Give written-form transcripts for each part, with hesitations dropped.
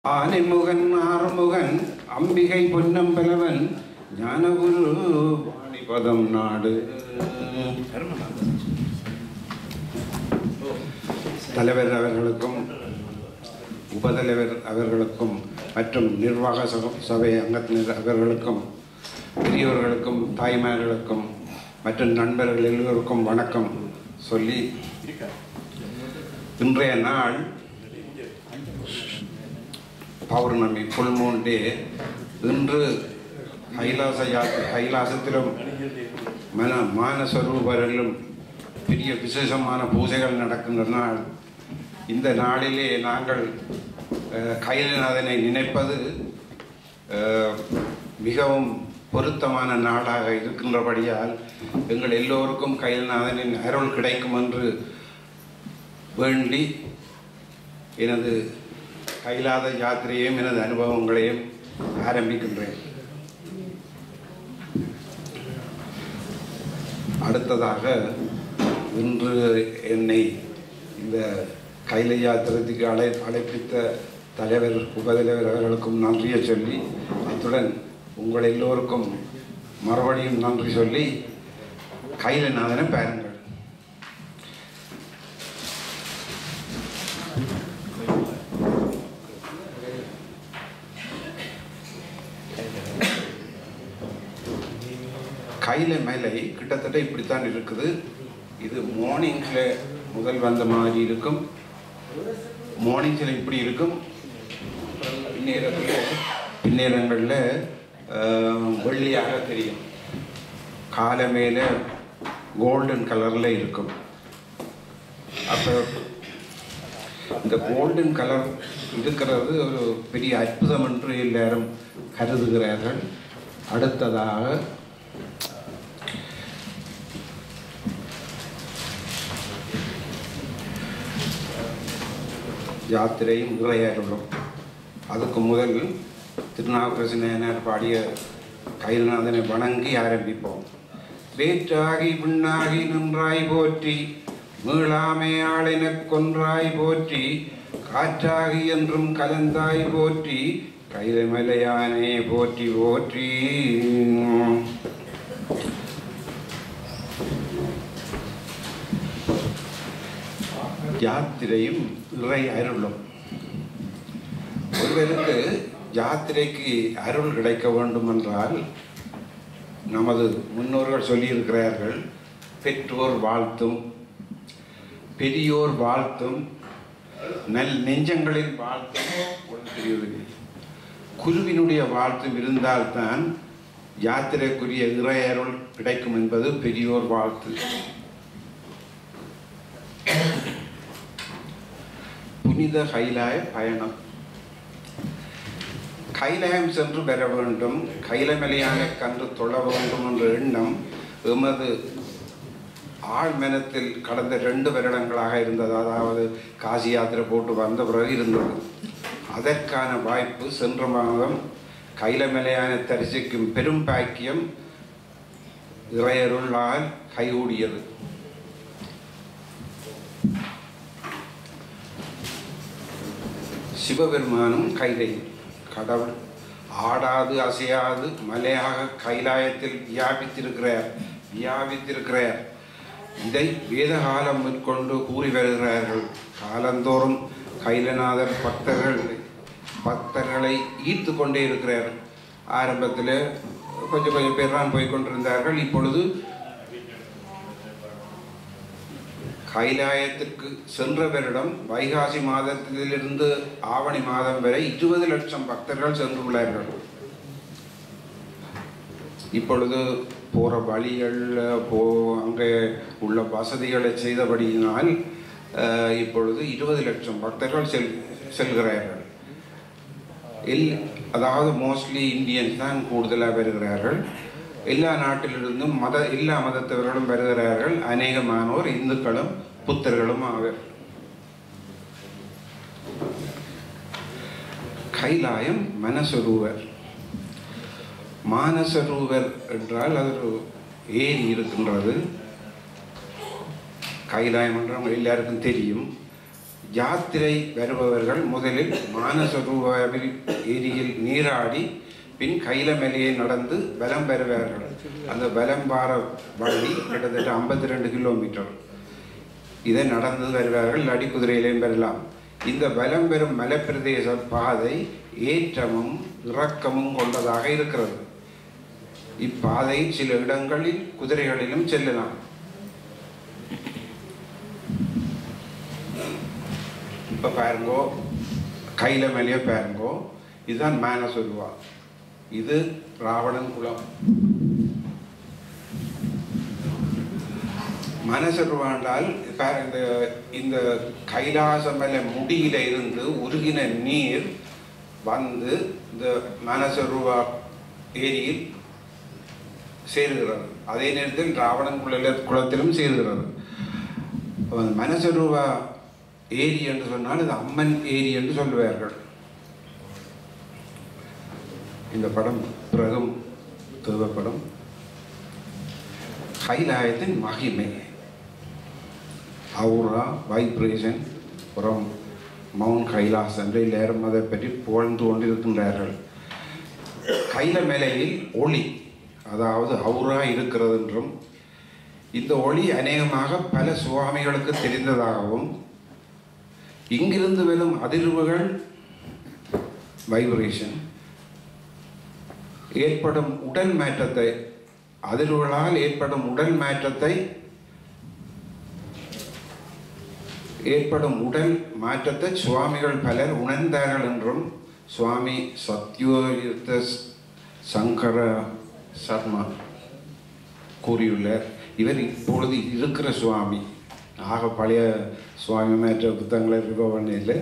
ஆனைமுகன் ஆறுமுகன் அம்பிகை பொன்னம்பலவன் ஞானகுரு வாணிபதம் நாடு. தலைவர் அவர்களுக்கும் உபதலைவர் அவர்களுக்கும் மற்றும் நிர்வாக சபை அங்கத்தினர் அவர்களுக்கும் பெரியவர்களுக்கும் தாய்மார்களுக்கும் மற்றும் நண்பர்கள் எல்லோருக்கும் வணக்கம் சொல்லி, இன்றைய நாள் பௌர்ணமி, ஃபுல் மூன் டே. இன்று கைலாசத்திலும் மானசரூபரிலும் பெரிய விசேஷமான பூஜைகள் நடக்கின்ற நாள். இந்த நாளிலே நாங்கள் கைலநாதனை நினைப்பது மிகவும் பொருத்தமான நாளாக இருக்கின்றபடியால் எங்கள் எல்லோருக்கும் கைலநாதனின் அருள் கிடைக்கும் என்று வேண்டி எனது கைலாத யாத்திரையையும் எனது அனுபவங்களையும் ஆரம்பிக்கின்றேன். அடுத்ததாக இன்று என்னை இந்த கைல யாத்திரத்துக்கு அழைப்பித்த தலைவர் உபதலைவர் அவர்களுக்கும் நன்றியை சொல்லி, அத்துடன் உங்கள் எல்லோருக்கும் மறுபடியும் நன்றி சொல்லி கைலநாதனை பாருங்கள். கைல மேலே கிட்டத்தட்ட இப்படித்தான் இருக்குது. இது மார்னிங்கில் முதல் வந்த மாதிரி இருக்கும், மார்னிங்கில் இப்படி இருக்கும், பின்னேரங்களில் வெள்ளியாக தெரியும், காலை மேலே கோல்டன் கலரில் இருக்கும். அப்போ இந்த கோல்டன் கலர் இருக்கிறது ஒரு பெரிய அற்புதம் என்று எல்லாரும் கருதுகிறார்கள். அடுத்ததாக யாத்திரையும் நிறைவேறும். அதுக்கு முதல் திருநாவுக்கரசர் பாடிய கைலநாதனை வணங்கி ஆரம்பிப்போம். வேற்றாகி விண்ணாகி நின்றாய் போற்றி, மீளாமே ஆளினக் கொன்றாய் போற்றி, காற்றாகி என்றும் கலந்தாய் போற்றி, கைலமலையானே போற்றி போற்றி. யாத்திரையும் இறை அருளும். ஒருவருக்கு யாத்திரைக்கு அருள் கிடைக்க வேண்டும் என்றால் நமது முன்னோர்கள் சொல்லியிருக்கிறார்கள், பெற்றோர் வாழ்த்தும், பெரியோர் வாழ்த்தும், நெஞ்சங்களின் வாழ்த்தும், குருவினுடைய வாழ்த்தும் இருந்தால்தான் யாத்திரைக்குரிய இறை அருள் கிடைக்கும் என்பது பெரியோர் வாழ்த்து. புனித கைலாய பயணம். கைலாயம் சென்று பெற வேண்டும், கைலமலையானை கண்டு தொழ வேண்டும் என்ற எண்ணம் எமது ஆழ்மனத்தில் கடந்த 2 வருடங்களாக இருந்தது. அதாவது காசி யாத்திரை போட்டு வந்த பிறகு இருந்தது. அதற்கான வாய்ப்பு சென்ற மாதம் கைலமலையானை தரிசிக்கும் பெரும் பாக்கியம் இறையருளால் கைகூடியது. சிவபெருமானும் கைலை கடவுள் ஆடாது அசையாது மலையாக கைலாயத்தில் வியாபித்திருக்கிறார். இதை வேதகாலம் மேற்கொண்டு கூறி வருகிறார்கள். காலந்தோறும் கைலநாதர் பக்தர்களை ஈர்த்து கொண்டே இருக்கிறார். ஆரம்பத்தில் கொஞ்சம் பேர் தான் போய்கொண்டிருந்தார்கள். இப்பொழுது கைலாயத்திற்கு சென்ற வருடம் வைகாசி மாதத்திலிருந்து ஆவணி மாதம் வரை 20 லட்சம் பக்தர்கள் சென்றுள்ளார்கள். இப்பொழுது போகிற வழிகள் அங்கே உள்ள வசதிகளை செய்தபடியினால் இப்பொழுது 20 லட்சம் பக்தர்கள் செல்கிறார்கள். அதாவது மோஸ்ட்லி இந்தியன்ஸ் தான் கூடுதலாக வருகிறார்கள். எல்லா நாட்டிலிருந்தும் எல்லா மதத்தவர்களும் வருகிறார்கள். அநேகமானோர் இந்துக்களும் புத்தர்களும் ஆவர். கைலாயம் மனசரூவர். மானசரூவர் என்றால் அது ஒரு ஏரி இருக்கின்றது. கைலாயம் என்றவங்க எல்லாருக்கும் தெரியும். யாத்திரை வருபவர்கள் முதலில் மானசரூபாவில் ஏரியில் நீராடி பின் கைலமலையை நடந்து பலம் பெறுவார்கள். அந்த பலம் பார வழி கிட்டத்தட்ட 52 கிலோமீட்டர். இதை நடந்து வருவார்கள். அடிக்குதிரையிலையும் பெறலாம். இந்த பலம் பெறும் மலைப்பிரதேச பாதை ஏற்றமும் இறக்கமும் கொண்டதாக இருக்கிறது. இப்பாதை சில இடங்களில் குதிரைகளிலும் செல்லலாம். இப்போ பாருங்கோ, கைலமலையை பாருங்கோ, இதுதான் மானசருவா, இது ராவணன் குளம். மானசருவாண்டால் இந்த கைலாச மலை முடியில இருந்து உருகின நீர் வந்து இந்த மானசருவா ஏரியில் சேருகிறது. அதே நேரத்தில் ராவணன் குளத்திலும் சேருகிறது. மானசருவா ஏரி என்று சொன்னால் இது அம்மன் ஏரி என்று சொல்லுவார்கள். இந்த படம் பிறகும் தேவைப்படும். கைலாயத்தின் மகிமை, அவுரா வைப்ரேஷன் புறம் மவுண்ட் கைலாஸ் என்று எல்லாரும் அதை பற்றி புகழ்ந்து கொண்டிருக்கின்றார்கள். கைலமலையில் ஒளி, அதாவது அவுரா இருக்கிறது என்றும் இந்த ஒளி அநேகமாக பல சுவாமிகளுக்கு தெரிந்ததாகவும் இங்கிருந்து வரும் அதிர்வுகள் வைப்ரேஷன் ஏற்படும் உடல் மாற்றத்தை, அதிர்வுகளால் ஏற்படும் உடல் மாற்றத்தை சுவாமிகள் பலர் உணர்ந்தார்கள் என்றும் சுவாமி சத்யோஜித சங்கர சர்மா கூறியுள்ளார். இவர் இப்பொழுது இருக்கிற சுவாமி, ஆக பழைய சுவாமி மாற்ற புத்தகங்களை ரிவோ பண்ணல.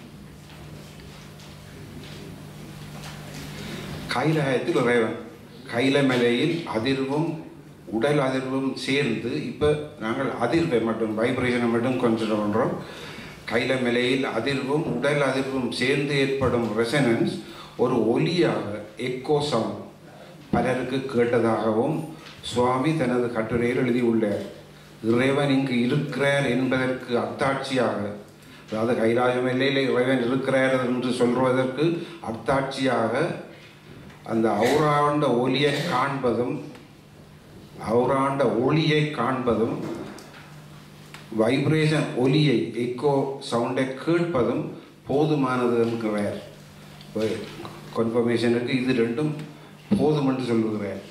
கைலாயத்தில் இறைவன், கைலமலையில் அதிர்வும் உடல் அதிர்வும் சேர்ந்து, இப்போ நாங்கள் அதிர்வை மட்டும் வைப்ரேஷனை மட்டும் கன்சிடர் பண்ணுறோம். கைலமலையில் அதிர்வும் உடல் அதிர்வும் சேர்ந்து ஏற்படும் ரெசனன்ஸ் ஒரு ஒலியாக, எக்கோ சவுண்ட் பலருக்கு கேட்டதாகவும் சுவாமி தனது கட்டுரையில் எழுதியுள்ளார். இறைவன் இங்கு இருக்கிறார் என்பதற்கு அத்தாட்சியாக, அதாவது கைலாய மலையில் இறைவன் இருக்கிறார் என்று சொல்வதற்கு அத்தாட்சியாக அந்த அவுராண்ட ஒலியை காண்பதும், அவுராண்ட ஒளியை காண்பதும், வைப்ரேஷன் ஒலியை எக்கோ சவுண்டை கேட்பதும் போதுமானது என்கிறார். கன்ஃபர்மேஷனுக்கு இது ரெண்டும் போதும் என்று சொல்லுகிறார்.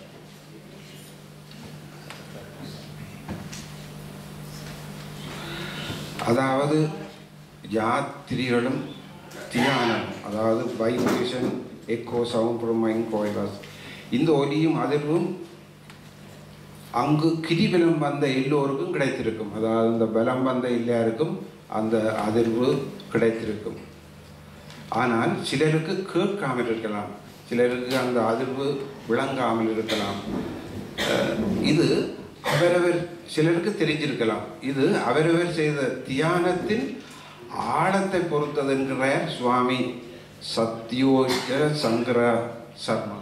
அதாவது யாத்திரிகளும் தியானம், அதாவது vibration echo sound from mind Kailash, இந்த ஒலியும் அதிர்வும் அங்கு கிரிபலம் வந்த எல்லோருக்கும் கிடைத்திருக்கும். அதாவது இந்த பலம் வந்த எல்லாருக்கும் அந்த அதிர்வு கிடைத்திருக்கும். ஆனால் சிலருக்கு கேட்காமல் இருக்கலாம், சிலருக்கு அந்த அதிர்வு விளங்காமல் இருக்கலாம். இது அவரவர் சிலருக்கு தெரிஞ்சிருக்கலாம். இது அவரவர் செய்த தியானத்தின் ஆழத்தை பொறுத்தது என்கிறார் சுவாமி சத்யோஜித சங்கர சர்மா.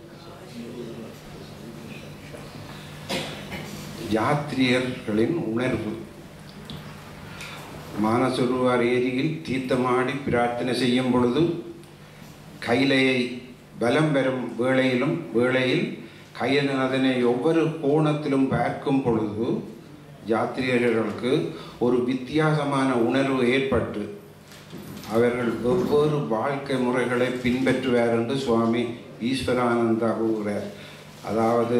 யாத்திரியர்களின் உணர்வு, மானசரோவர் ஏரியில் தீர்த்தமாடி பிரார்த்தனை செய்யும் பொழுது கைலையை பலம் பெறும் வேளையில் கையநாதனை ஒவ்வொரு கோணத்திலும் பார்க்கும் பொழுது யாத்திரியர்களுக்கு ஒரு வித்தியாசமான உணர்வு ஏற்பட்டு அவர்கள் வெவ்வேறு வாழ்க்கை முறைகளை பின்பற்றுவார் என்று சுவாமி ஈஸ்வரானந்தா கூறுகிறார். அதாவது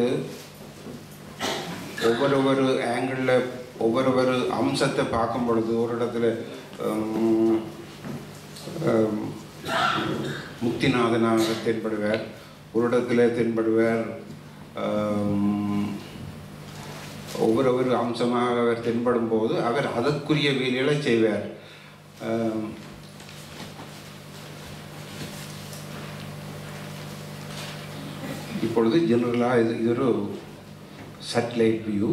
ஒவ்வொரு ஆங்கிளில் ஒவ்வொரு அம்சத்தை பார்க்கும் பொழுது ஒரு இடத்துல முக்திநாதனாக தென்படுவார், ஒரு இடத்துல தென்படுவார், ஒவ்வொரு அம்சமாக அவர் தென்படும் போது அவர் அதற்குரிய வேலைகளை செய்வார். இப்பொழுது ஜெனரலாக இது ஒரு சேட்டலைட் வியூ.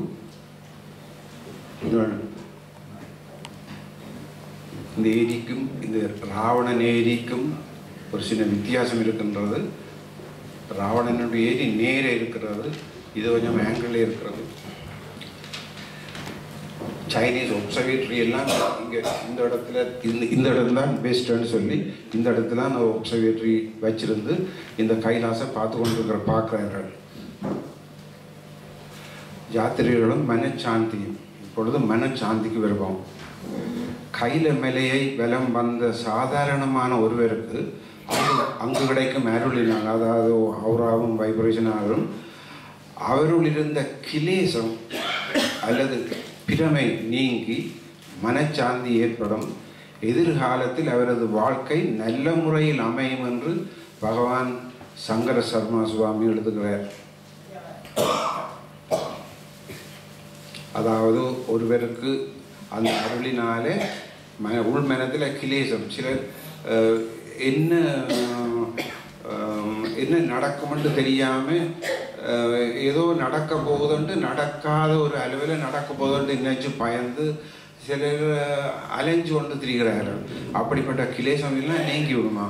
இந்த ஏரிக்கும் இந்த ராவணன் ஏரிக்கும் ஒரு சின்ன வித்தியாசம் இருக்கின்றது. ராவணனுடைய ஏரி நேரே இருக்கிறது, இது கொஞ்சம் ஆங்கிள் இருக்கிறது. சைனீஸ் ஒப்சர்வேட்டரி எல்லாம் இங்கே இந்த இடத்துல இந்த இடம் தான் பெஸ்ட்டுன்னு சொல்லி இந்த இடத்துல நான் ஒப்சர்வேட்டரி வச்சிருந்து இந்த கைலாசை பார்த்து பார்க்குறார்கள். யாத்திரிகளும் மனச்சாந்தியும். இப்பொழுது மனச்சாந்திக்கு வருவோம். கைல மலையை வலம் வந்த சாதாரணமான ஒருவருக்கு அங்கு கிடைக்கும் அருளினால், அதாவது அவுராவும் வைப்ரேஷனாலும் அவருள் இருந்த கிலேசம் அல்லது பிரமை நீங்கி மனச்சாந்தி ஏற்படும். எதிர்காலத்தில் அவரது வாழ்க்கை நல்ல முறையில் அமையும் என்று பகவான் சங்கர சர்மா சுவாமி எழுதுகிறார். அதாவது ஒருவருக்கு அந்த அருளினாலே உள்மனத்தில் கிலேசம் சிலர் என்ன நடக்கும்னு தெரியாமல் ஏதோ நடக்க போகுதுன்ட்டு நடக்காத ஒரு அளவில் நடக்க போகுதுன்ட்டு நினைச்சு பயந்து சிலர் அலைஞ்சு கொண்டு திரிகிறார்கள். அப்படிப்பட்ட கிலேசம் எல்லாம் நீங்கி விடுமா?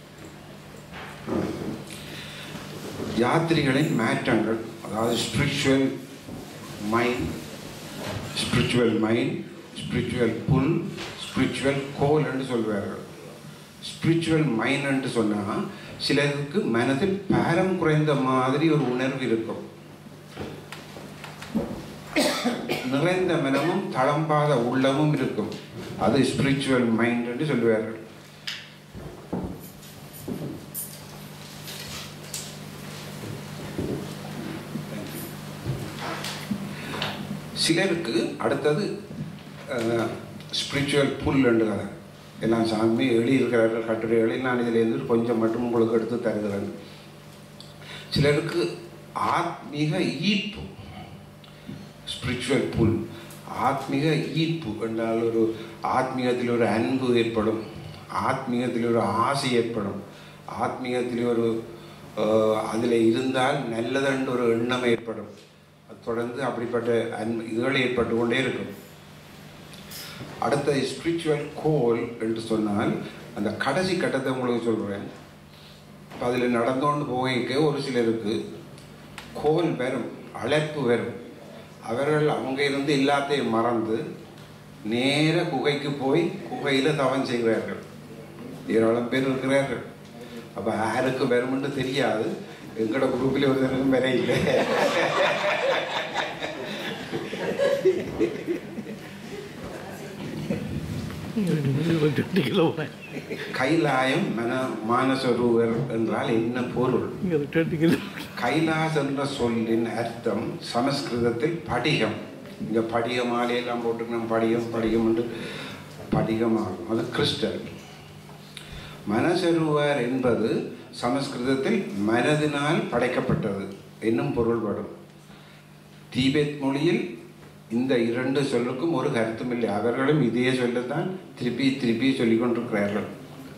யாத்திரிகளின் மாற்றங்கள், அதாவது spiritual mind, spiritual pull, spiritual goal என்று சொல்வார்கள். ஸ்பிரிச்சுவல் மைண்ட் என்று சொன்னால் சிலருக்கு மனதில் பாரம் குறைந்த மாதிரி ஒரு உணர்வு இருக்கும். நிறைந்த மனமும் தளம்பாத உள்ளமும் இருக்கும். அது ஸ்பிரிச்சுவல் மைண்ட் என்று சொல்வார்கள். சிலருக்கு அடுத்தது ஸ்பிரிச்சுவல் புல் என்று கதை எல்லாம் சாமி எழுதியிருக்கிறார்கள் கட்டுரைகளில். நான் இதிலேருந்து கொஞ்சம் மட்டும் உங்களுக்கு எடுத்து தருகிறேன். சிலருக்கு ஆத்மீக ஈர்ப்பு, ஸ்பிரிச்சுவல் புல், ஆத்மீக ஈர்ப்பு என்றால் ஒரு ஆத்மீகத்தில் ஒரு அன்பு ஏற்படும், ஆத்மீகத்தில் ஒரு ஆசை ஏற்படும், ஆத்மீகத்தில் ஒரு அதில் இருந்தால் நல்லதென்று ஒரு எண்ணம் ஏற்படும். தொடர்ந்து அப்படிப்பட்ட இதுகள் ஏற்பட்டு கொண்டே இருக்கும். அடுத்த ஸ்பிரிச்சுவல் கோல் என்று சொன்னால் அந்த கடைசி கட்டத்தை உங்களுக்கு சொல்கிறேன். இப்போ அதில் நடந்தோண்டு போக ஒரு சிலருக்கு கோல் வரும், அழைப்பு வரும். அவர்கள் அவங்க இருந்து எல்லாத்தையும் மறந்து நேர குகைக்கு போய் குகையில் தவம் செய்கிறார்கள். ஏராளம் பேர் இருக்கிறார்கள். அப்போ யாருக்கு வரும்னு தெரியாது. எங்களோட குரூப்பில் ஒருத்தருக்கும் வர இல்லை. கைலாயம் மானசரூவர் என்றால் என்ன பொருள்? கைலாஸ் என்ற சொல்லின் அர்த்தம் சமஸ்கிருதத்தில் படிகம். இங்கே படிக மாலையெல்லாம் போட்டுக்கணும், படிகம் என்று படிகமாகும். அது கிறிஸ்டல். மனசரூவர் என்பது சமஸ்கிருதத்தில் மனதினால் படைக்கப்பட்டது என்னும் பொருள்படும். தீபெத் மொழியில் இந்த இரண்டு சொல்லுக்கும் ஒரு கருத்தும் இல்லை. அவர்களும் இதே சொல்லத்தான் திருப்பி சொல்லிக் கொண்டிருக்கிறார்கள்.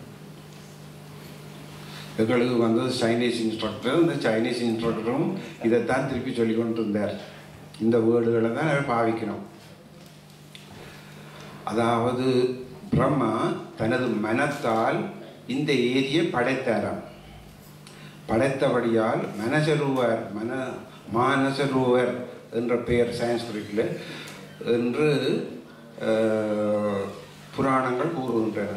எங்களுக்கு வந்தது சைனீஸ் இன்ஸ்ட்ரக்டர். இந்த சைனீஸ் இன்ஸ்ட்ரக்டரும் இதைத்தான் திருப்பி சொல்லிக் கொண்டிருந்தார். இந்த வேர்டுகளை தான் அவர் பாவிக்கணும். அதாவது பிரம்மா தனது மனத்தால் இந்த ஏரியை படைத்தாராம். படைத்தபடியால் மானசரூவர் என்ற பெயர் சான்ஸ்கிரிட்டில் என்று புராணங்கள் கூறுகின்றன.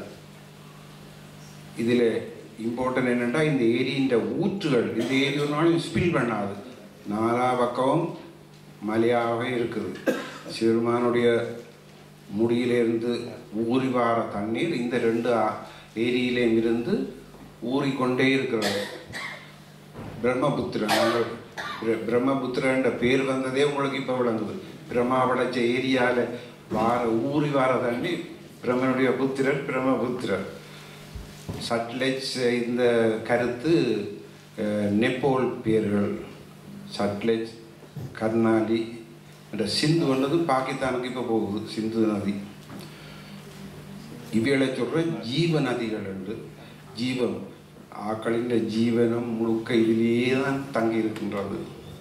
இதில் இம்பார்ட்டன்ட் என்னென்னா இந்த ஏரியின் ஊற்றுகள், இந்த ஏரி ஒரு நாளும் ஸ்பில் பண்ணாது, நாலா பக்கமும் மலையாகவே இருக்குது. சிறுமானுடைய முடியிலிருந்து ஊறி வார தண்ணீர் இந்த ரெண்டு ஏரியிலேயும் இருந்து ஊறிக்கொண்டே இருக்கிறது. பிரம்மபுத்திரன்ற பேர் வந்ததே உங்களுக்கு இப்போ விளங்குது. பிரம்மா படைச்ச ஏரியாவில் ஊறி வார தண்ணி பிரம்மனுடைய புத்திரர் பிரம்மபுத்திரர். சட்லெஜ் இந்த கருத்து நெப்போல் பேர்கள், சட்லெஜ், கர்னாலி என்ற சிந்து வந்தது பாகிஸ்தானுக்கு இப்போ போகுது, சிந்து நதி. இவைகளை சொல்கிற ஜீவ நதிகள் என்று. ஜீவம் ஆக்களின் ஜீவனம் முழுக்க இதிலேயே தான் தங்கி இருக்கின்றது.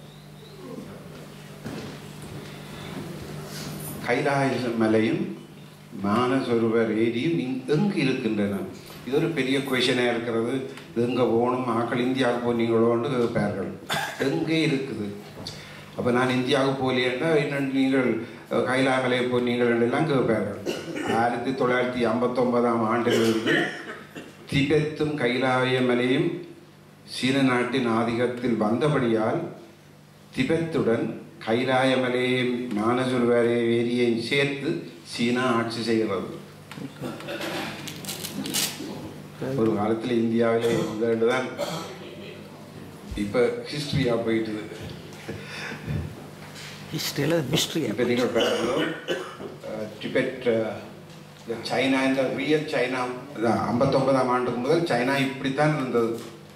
கைலாய மலையும் மானசரோவர் ஏரியும் எங்கு இருக்கின்றன? இது ஒரு பெரிய கொஷனாக இருக்கிறது. எங்கே போகணும், ஆக்கள் இந்தியாவுக்கு போனீங்களோன்னு கேட்பார்கள். எங்கே இருக்குது? அப்போ நான் இந்தியாவுக்கு போகலையேன்னா இன்னும் நீங்கள் கைலாமலையை போய் நீங்கள் எல்லாம் கேட்பார்கள். 1959ஆம் ஆண்டிலிருந்து திபெத்தும் கைலாய மலையும் சீன நாட்டின் ஆதிக்கத்தில் வந்தபடியால் திபெத்துடன் கைலாய மலையையும் மானசரோவர் ஏரியையும் சேர்த்து சீனா ஆட்சி செய்கிறது. ஒரு காலத்தில் இந்தியாவிலே முதல்ல தான் இப்போ ஹிஸ்ட்ரியாக போயிட்டுது. ஹிஸ்ட்ரியில் மிஸ்ட்ரி. இப்போ நீங்கள் பாருங்கள், டிபெட் சைனா, இந்த ரியல் சைனா 59ஆம் ஆண்டுக்கு முதல் சைனா இப்படித்தான் இருந்தது.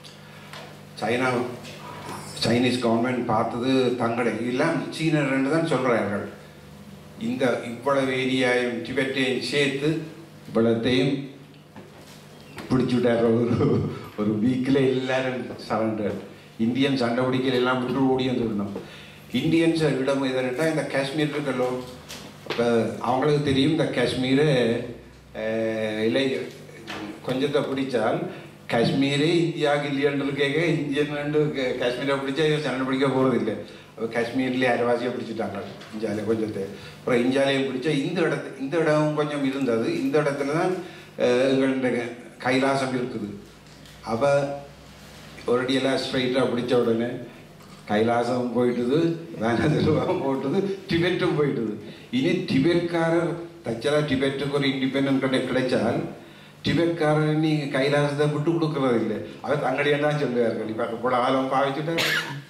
சைனீஸ் கவர்மெண்ட் பார்த்தது தங்கடை எல்லாம் சீனர்ன்னு தான் சொல்கிறார்கள். இந்த இவ்வளவு ஏரியாவையும் டிபெட்டையும் சேர்த்து இவ்வளத்தையும் பிடிச்சுட்டார். ஒரு வீக்கில் எல்லாரும் சரண்டர். இந்தியன் சண்டை பிடிக்கல, எல்லாம் விட்டு ஓடி வந்துடணும். இந்தியன்ஸ் இடம் எதுன்னா இந்த காஷ்மீர் இருக்கல்லோ, இப்போ அவங்களுக்கு தெரியும் இந்த காஷ்மீரை இல்லை கொஞ்சத்தை பிடிச்சால் காஷ்மீரே இந்தியாவுக்கு இல்லையன்று கேட்க இந்தியன் காஷ்மீரை பிடிச்சா சண்டை பிடிக்க போகிறது இல்லை. காஷ்மீர்லேயே அரைவாசியை பிடிச்சிட்டாங்க இந்தியாவில் கொஞ்சத்தை. அப்புறம் இந்தியாவிலையும் பிடிச்சா இந்த இடம் கொஞ்சம் இருந்தது. இந்த இடத்துல தான் எங்களுடைய கைலாசம் இருக்குது. அப்போ ஒரடியெல்லாம் ஸ்ட்ரைட்டாக பிடிச்ச உடனே கைலாசம் போயிட்டுது, வேனதெல்லாம் போட்டுது, டிபெட்டும் போயிட்டுது. இனி டிபெட்காரர் தச்சலாக டிபெட்டுக்கு ஒரு இண்டிபெண்டன்ட் கிடைச்சால் டிபெட்காரர் நீங்கள் கைலாசத்தை விட்டு கொடுக்கறது இல்லை. அவர் தங்கடியே தான் சொல்லுவார்கள். இப்போ கூட ஆழம் பாவிச்சுட்டார்.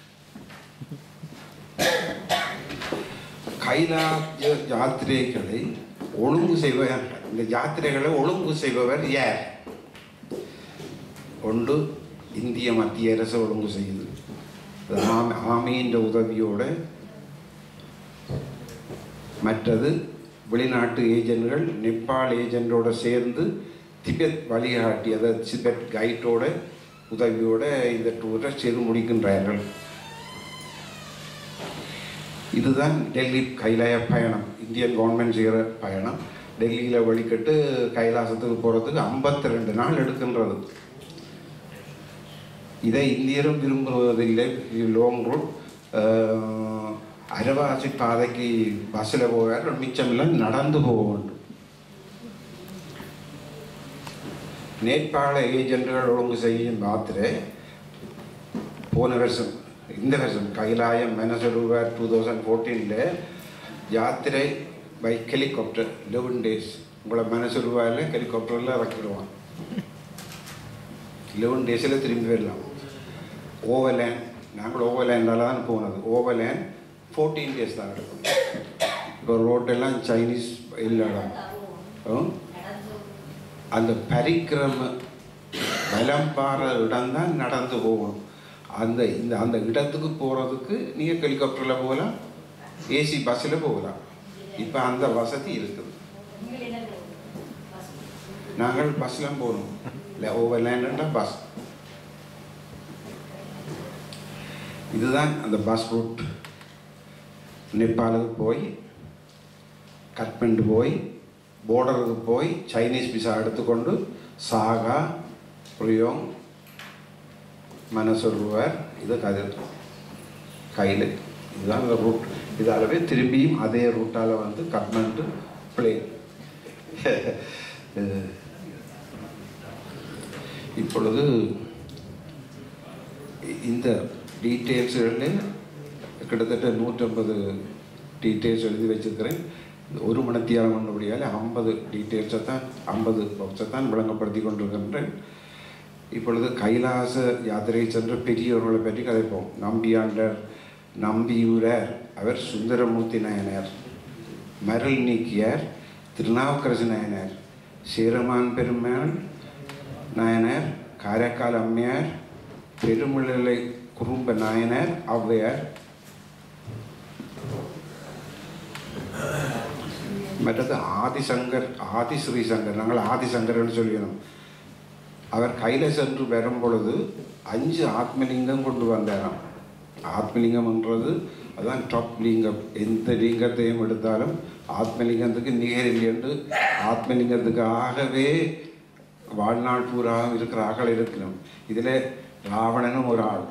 கைலாய யாத்திரைகளை ஒழுங்கு செய்வார். இந்த யாத்திரைகளை ஒழுங்கு செய்பவர் யார்? ஒன்று இந்திய மத்திய அரசு ஒழுங்கு செய்யுது, ஆமியின் உதவியோடு. மற்றது வெளிநாட்டு ஏஜென்ட்கள் நேபாள் ஏஜென்டோடு சேர்ந்து திபெத் வழிகாட்டி, அதாவது திபெத் கைட்டோட உதவியோடு இந்த டூரை செய்து முடிக்கின்றார்கள். இதுதான் டெல்லி கைலாய பயணம். இந்தியன் கவர்மெண்ட் செய்கிற பயணம். டெல்லியில் வழிகட்டு கைலாசத்துக்கு போகிறதுக்கு 52 நாள் எடுக்கின்றது. இதை இந்தியரும் விரும்புவதில்லை. Long route. அரைவாசி பாதைக்கு பஸ்ஸில் போவார், மிச்சமெல்லாம் நடந்து போக வேண்டும். நேபாள ஏஜென்ட்கள் ஒழுங்கு செய்யும் யாத்திரை போன வருஷம், இந்த வருஷம் கைலாயம் மானசரோவர் 2014 யாத்திரை பை ஹெலிகாப்டர் 11 days. உங்களை மானசரோவரில் ஹெலிகாப்டரில் இறக்கிடுவான். 11 days திரும்பி வரலாம். ஓவர்லேண்ட், நாங்கள் ஓவர்லேண்டால் தான் போனது. ஓவர்லேண்ட் 14 days தான் இருக்கும். இப்போ ரோட்டெல்லாம் சைனீஸ் இல்லாதான். அந்த பரிக்கிரம பலம் பாற இடம்தான் நடந்து போகணும். அந்த இடத்துக்கு போகிறதுக்கு நீங்கள் ஹெலிகாப்டரில் போகலாம், ஏசி பஸ்ஸில் போகலாம். இப்போ அந்த வசதி இருக்குது. நாங்கள் பஸ்ஸில் போகணும். இல்லை ஓவர்லேண்டுன்னா பஸ். இதுதான் அந்த பஸ் ரூட். நேபாளுக்கு போய், கட்மண்டு போய், போர்டருக்கு போய் சைனீஸ் விசா எடுத்துக்கொண்டு சாகா, ரியோங், மானசரோவர், இது கையில். இதுதான் அந்த ரூட். இதாலவே திரும்பியும் அதே ரூட்டால் வந்து கட்மண்டு பிளேன். இப்பொழுது இந்த டீட்டெயில்ஸ்களில் கிட்டத்தட்ட 150 டீட்டெயில்ஸ் எழுதி வச்சுருக்கிறேன். 1 மணித்தியாலம் பண்ணபடியால் 50 டீட்டெயில்ஸை தான் 50 பாக்ஸை தான் விளங்கப்படுத்தி கொண்டிருக்கின்றேன். இப்பொழுது கைலாச யாத்திரை சென்ற பெரியவர்களை பற்றி கதைப்போம். நம்பியாண்டர், நம்பியூரர், அவர் சுந்தரமூர்த்தி நாயனார், மரல் நீக்கியார், திருநாவுக்கரசு நாயனார், சேரமான் பெருமாள் நாயனார், காரைக்கால் அம்மையார், பெருமிழலை குறும்ப நாயனார், ஔவையார், மற்றது ஆதிசங்கர், ஆதிஸ்ரீசங்கர். நாங்கள் ஆதிசங்கர்னு சொல்லிடணும். அவர் கையில் சென்று வரும் பொழுது 5 ஆத்மலிங்கம் கொண்டு வந்தாராம். ஆத்மலிங்கம்ன்றது அதுதான் டாப் லிங்கம். எந்த லிங்கத்தையும் எடுத்தாலும் ஆத்மலிங்கத்துக்கு நிகரில்லை என்று ஆத்மலிங்கத்துக்காகவே வாழ்நாள் பூரா இருக்கிற ஆக்கள் இருக்கணும். இதில் ராவணனும் ஒரு ஆள்.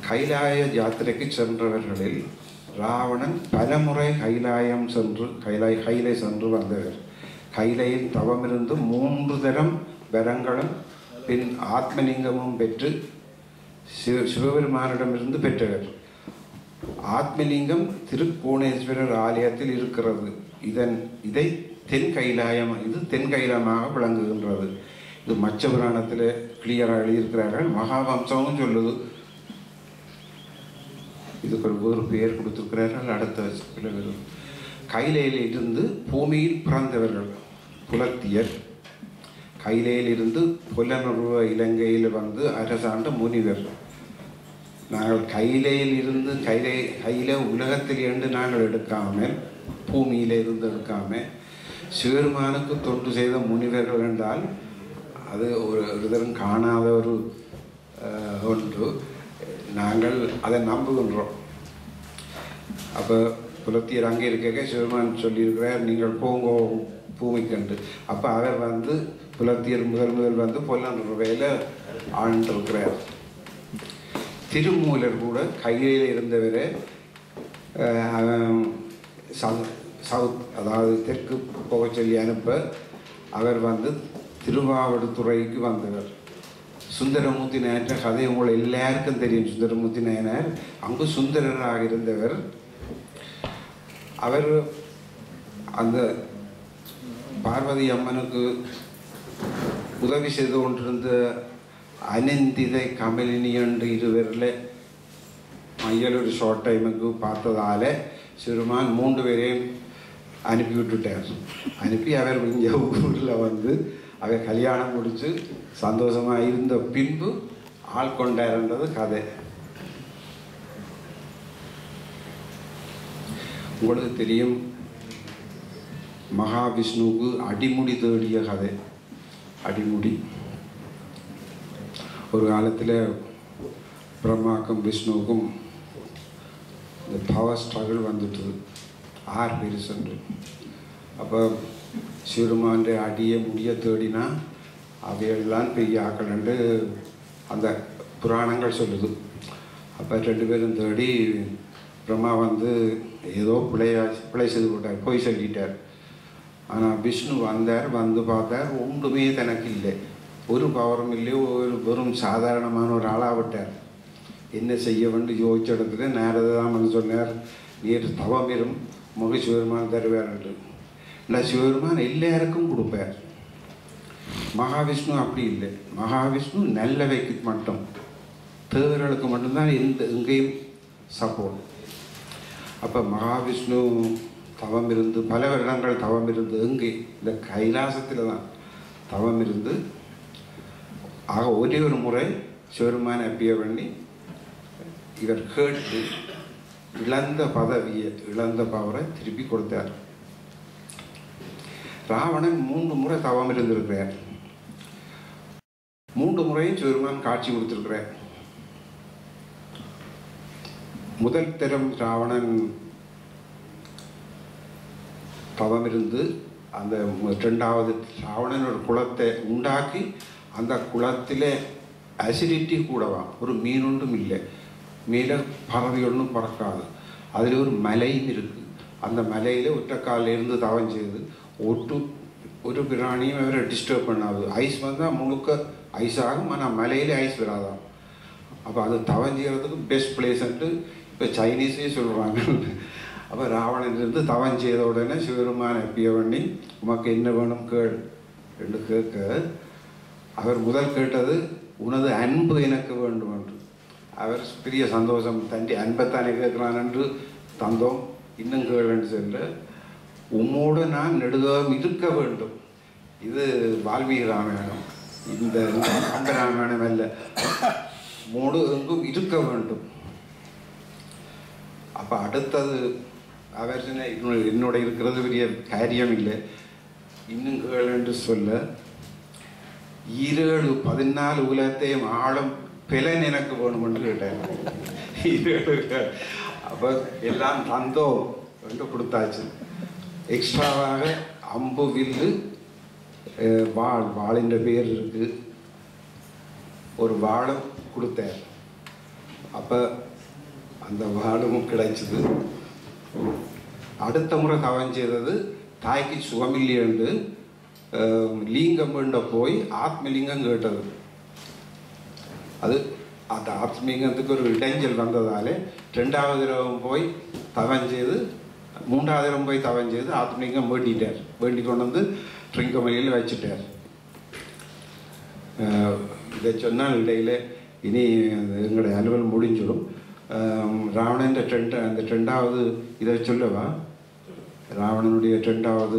கைலாய யாத்திரைக்கு சென்றவர்களில் ராவணன் பலமுறை கைலை சென்று வந்தவர். கைலையில் தவமிருந்து 3 தரம் வரங்களும் பின் ஆத்மலிங்கமும் பெற்று சிவபெருமானிடமிருந்து பெற்றவர். ஆத்மலிங்கம் திருக்கோணேஸ்வரர் ஆலயத்தில் இருக்கிறது. இதை தென் கைலாயமாக விளங்குகின்றது. இது மச்ச புராணத்தில் கிளியராக எழுதியிருக்கிறார்கள். மகாவம்சமும் சொல்லுது. இதுக்கு ஒரு வேறு பெயர் கொடுத்திருக்கிறார்கள். அடுத்த கைலையில் இருந்து பூமியில் பிறந்தவர்கள் புலத்தியர். கைலையில் இருந்து புலனுருவ இலங்கையில் வந்து அரசாண்ட முனிவர். நாங்கள் கைலையில் இருந்து கையில உலகத்தில் இருந்து நாங்கள் எடுக்காமல், பூமியில இருந்து எடுக்காமல் சிவருமானுக்கு தொண்டு செய்த முனிவர்கள் என்றால் அது ஒரு தரம் காணாத ஒரு ஒன்று. நாங்கள் அதை நம்புகின்றோம். அப்போ புலத்தியர் அங்கே இருக்க சிவருமான் சொல்லியிருக்கிறார், நீங்கள் போங்கோ பூமிக்கண்டு. அப்போ அவர் வந்து புலத்தியர் முதல் வந்து பொல்லன்றுவையில் ஆண்டிருக்கிறார். திருமூலர் கூட கையில் இருந்தவரை சவுத், அதாவது தெற்கு போக சொல்லி அனுப்ப அவர் வந்து திருவாவடுதுறைக்கு வந்தவர். சுந்தரமூர்த்தி நாயனார் கதை உங்களை எல்லாருக்கும் தெரியும். சுந்தரமூர்த்தி நாயனார் அங்கு சுந்தரராக இருந்தவர். அவர் அந்த பார்வதி அம்மனுக்கு உதவி செய்து கொண்டிருந்த அனந்திதை கமலினி என்று இருவரில் மையல் ஒரு ஷார்ட் டைமுக்கு பார்த்ததால சிறுமான் 3 பேரையும் அனுப்பி விட்டுட்டார். அனுப்பி அவர் இங்கே ஊரில் வந்து அவர் கல்யாணம் முடித்து சந்தோஷமாக இருந்த பின்பு ஆள் கொண்டாருன்றது கதை. உங்களுக்கு தெரியும், மகாவிஷ்ணுவுக்கு அடிமுடி தேடிய கதை. அடிமுடி ஒரு காலத்தில் பிரம்மாவுக்கும் விஷ்ணுவுக்கும் இந்த பவர் ஸ்ட்ரகிள் வந்துட்டு 6 பேர் சென்று. அப்போ சிவருமான் அடியை முடிய தேடினா அவையெல்லாம் பெரிய ஆக்கலண்டு அந்த புராணங்கள் சொல்லுது. அப்போ 2 பேரும் தேடி பிரம்மா வந்து ஏதோ பிழை செய்து போட்டார், போய் சொல்லிட்டார். ஆனால் விஷ்ணு வந்து பார்த்தார், ஒன்றுமே தனக்கு இல்லை, ஒரு பவரும் இல்லையோ, ஒரு வெறும் சாதாரணமான ஒரு ஆளாக விட்டார். என்ன செய்ய வேண்டும் யோசிச்ச இடத்துல நேரதான் சொன்னார், நீர் தவமிரும் முக சிவபெருமான் தருவார் என்று. இல்லை, சிவபெருமான் எல்லாருக்கும் கொடுப்பார். மகாவிஷ்ணு அப்படி இல்லை. மகாவிஷ்ணு நல்லவைக்கு மட்டும், தேவர்களுக்கு மட்டும்தான் எங்கேயும் சப்போர்ட். அப்போ மகாவிஷ்ணு தவம் இருந்து பல வருடங்கள் தவம் இருந்து எங்கே இந்த கைலாசத்தில் தான் தவம் இருந்து ஆக ஒரே ஒரு முறை சிவருமான அப்பிய பண்ணி இவர் கேட்டு இழந்த பதவியை, இழந்த பவரை திருப்பி கொடுத்தார். ராவணன் 3 முறை தவம் இருந்திருக்கிறார். 3 முறையும் சிவருமான் காட்சி கொடுத்திருக்கிறார். முதல் தரம் ராவணன் தவம் இருந்து அந்த 2வது ராவணன் ஒரு குளத்தை உண்டாக்கி அந்த குளத்தில் அசிடிட்டி கூடவா, ஒரு மீன் ஒன்றும் இல்லை, மேலே பறவை ஒன்றும் பறக்காது, அதில் ஒரு மலையும் இருக்குது. அந்த மலையில் ஒற்றைக்காலில் இருந்து தவம் செய்து ஒரு பிராணியும் அவரை டிஸ்டர்ப் பண்ணாது. ஐஸ் வந்தால் முழுக்க ஐஸ் ஆகும், ஆனால் மலையில் ஐஸ் வராதான். அப்போ அது தவம் செய்கிறதுக்கு பெஸ்ட் பிளேஸ்ன்ட்டு இப்போ சைனீஸே சொல்கிறாங்க. அப்போ ராவணனிலிருந்து தவம் செய்த உடனே சிவபெருமான் அப்பிய பண்ணி உமக்கு என்ன வேணும் கேள் என்று கேட்க, அவர் முதல் கேட்டது உனது அன்பு எனக்கு வேண்டும் என்று. அவர் பெரிய சந்தோஷம், தண்டி அன்பைத்தானே கேட்கிறான் என்று தந்தோம், இன்னும் கேள் என்று சொல்ல, உம்மோடு நான் நெடுகாலம் இருக்க வேண்டும். இது வால்மீகி ராமாயணம், இந்த கம்ப ராமாயணம் அல்ல. மூடு எங்கும் இருக்க வேண்டும். அப்போ அடுத்தது அவர் சொன்ன என்னோட இருக்கிறது பெரிய காரியம் இல்லை, இன்னும் கேள் என்று சொல்ல, 14 உலகத்தையும் ஆளும் பிளன் எனக்கு வேணும் என்று கேட்டேன். 7 அப்போ எல்லாம் தந்தோம் என்று கொடுத்தாச்சு. எக்ஸ்ட்ராவாக அம்பு, வில்லு, வாளின் பேர் இருக்கு, ஒரு வாழை கொடுத்தார். அப்போ அந்த வாழும் கிடைச்சது. அடுத்த முறை தவம் செய்தது தாய்க்கு சுகமில்லையண்டு லிங்கம் வேண்ட போய் ஆத்மலிங்கம் கேட்டது. அது அந்த ஆத்மலிங்கத்துக்கு ஒரு இடைஞ்சல் வந்ததாலே 2வது தடவை போய் தவம் செய்து 3வது தடவை போய் தவம் செய்து ஆத்மலிங்கம் வேண்டிட்டார். வேண்டி கொண்டு வந்து ட்ரிங்கமலையில் வச்சுட்டார். இதை சொன்னால் இடையில் இனி எங்களுடைய அலுவல் முடிஞ்சிடும். ராவணன் அந்த 2வது இதை சொல்லவா? ராவணனுடைய 2வது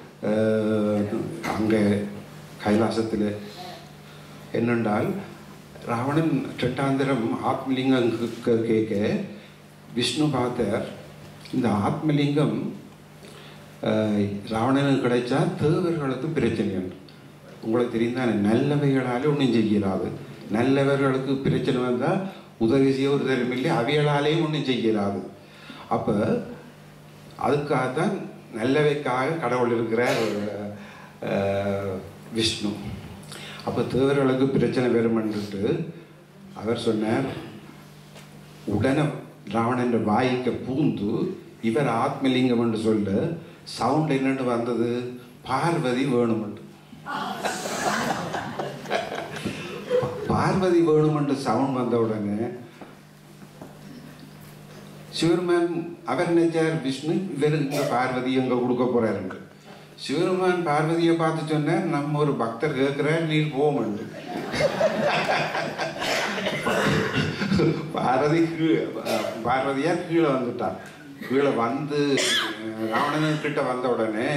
அங்கே கைலாசத்தில் என்னென்றால் ராவணன் 2ஆம் தரம் ஆத்மலிங்கம் கேட்க விஷ்ணு பார்த்தார். இந்த ஆத்மலிங்கம் ராவணனுக்கு கிடைச்சா தேவர்களுக்கு பிரச்சனை உண்டு. உங்களுக்கு தெரிந்தானே, நல்லவைகளாலே ஒன்றும் செய்யலாது. நல்லவர்களுக்கு பிரச்சனை வந்தால் உதவி செய்ய ஒரு தரமில்லை, அவைகளாலேயும் ஒன்றும் செய்யலாது. அப்போ அதுக்காகத்தான் நல்லவைக்காக கடவுள் இருக்கிறார் விஷ்ணு. அப்போ தேவர்களுக்கு பிரச்சனை வருமென்றுட்டு அவர் சொன்னார். உடனே ராவணன் வாய்க்க பூந்து இவர் ஆத்மலிங்கம் என்று சொல்ல சவுண்ட் என்னென்று வந்தது, பார்வதி வேணுமென்று. பார்வதி வேணுமென்று சவுண்ட் வந்த உடனே சிவருமான் அவர் நினைச்சார் விஷ்ணு இவர் இந்த பார்வதி எங்க கொடுக்க போறாரு. சிவருமான் பார்வதியை பார்த்து சொன்னார், நம்ம ஒரு பக்தர் கேட்கிறார், நீர் போமென்று. பார்வதியார் கீழே வந்துட்டார். கீழே வந்து ராவணன்கிட்ட வந்த உடனே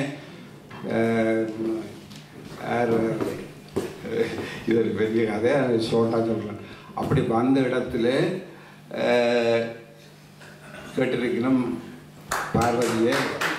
இது ஒரு பெரிய கதை, ஷோர்ட்டா சொல்றேன். அப்படி வந்த இடத்துல கேட்டிருக்கணும் பார்வதியை.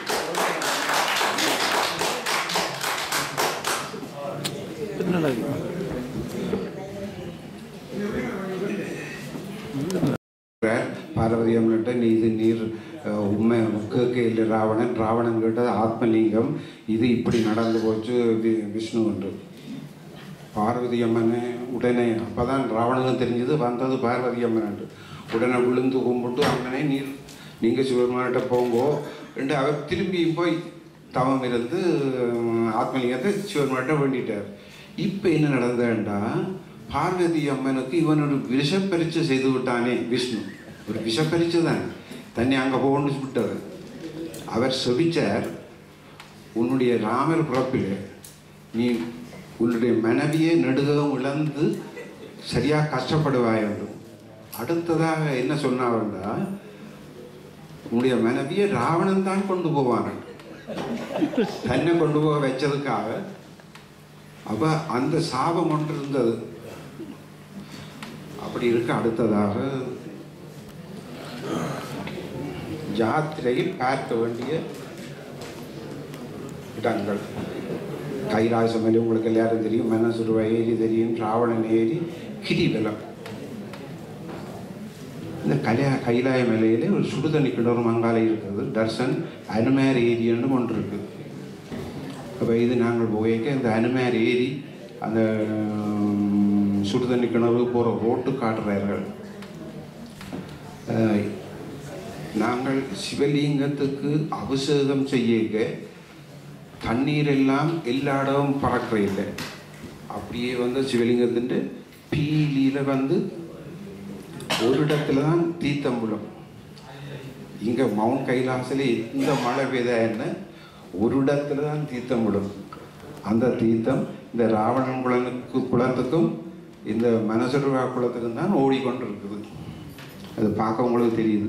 பார்வதி அம்மன்கிட்ட நீர் உண்மை கேட்க இல்லை ராவணன் கேட்டது ஆத்மலிங்கம், இது இப்படி நடந்து போச்சு விஷ்ணு என்று. பார்வதி அம்மனை உடனே அப்போதான் ராவணனும் தெரிஞ்சது வந்தது பார்வதி அம்மன் என்று. உடனே விழுந்து கும்பிட்டு அம்மனை நீங்கள் சிவபெருமான்கிட்ட போங்கோ என்று அவர் திரும்பியும் போய் தவம் இருந்து ஆத்மலிங்கத்தை சிவபெருமான்கிட்ட வேண்டிட்டார். இப்போ என்ன நடந்தேன்டா, பார்வதி அம்மனுக்கு இவன் ஒரு விஷப்பரிச்சை செய்து விட்டானே விஷ்ணு. ஒரு விஷப்பரிச்சை தான் தன்னை அங்கே போகணும்னு விட்டவர். அவர் செபிச்சார், உன்னுடைய ராமர் பிறப்பில் நீ உன்னுடைய மனைவியை நெடுகவும் இழந்து சரியாக கஷ்டப்படுவாய் என்று. அடுத்ததாக என்ன சொன்னாவண்டா, உன்னுடைய மனைவியை ராவணன் தான் கொண்டு போவான், தன்னை கொண்டு போக வச்சதுக்காக. அப்போ அந்த சாபம் ஒன்று இருந்தது. அப்படி இருக்க அடுத்ததாக யாத்திரையில் பார்க்க வேண்டிய இடங்கள். கைலாச மலை உங்களுக்கு எல்லாரும் தெரியும், மனசுருவ ஏரி தெரியும், ராவணன் ஏரி, கிரிவலம். இந்த கைலாய மலையிலே ஒரு சுடுதண்ணி கிணறு மங்காலை இருக்கிறது, தர்சன் அனுமேர் ஏரின்னு ஒன்று இருக்குது. அப்போ இது நாங்கள் போய்க்க இந்த அனுமேர் ஏரி அந்த சுடுதண்ணி கிணறு போகிற ரோட்டு காட்டுறார்கள். நாங்கள் சிவலிங்கத்துக்கு அபிஷேகம் செய்ய தண்ணீர் எல்லாம் எல்லா இடமும் பறக்கிற இல்லை. அப்படியே வந்து சிவலிங்கத்தின் பீலியில் வந்து ஒரு இடத்துல தான் தீர்த்தம்புலம். இங்கே மவுண்ட் கைலாசில் எந்த மழை பெய்தா என்ன ஒரு இடத்துல தான் தீர்த்தம்புலம். அந்த தீர்த்தம் இந்த ராவணன் குளத்துக்கும் இந்த மனசுருவா குளத்துக்கும் தான் ஓடிக்கொண்டு இருக்குது. அது பார்க்க உங்களுக்கு தெரியுது.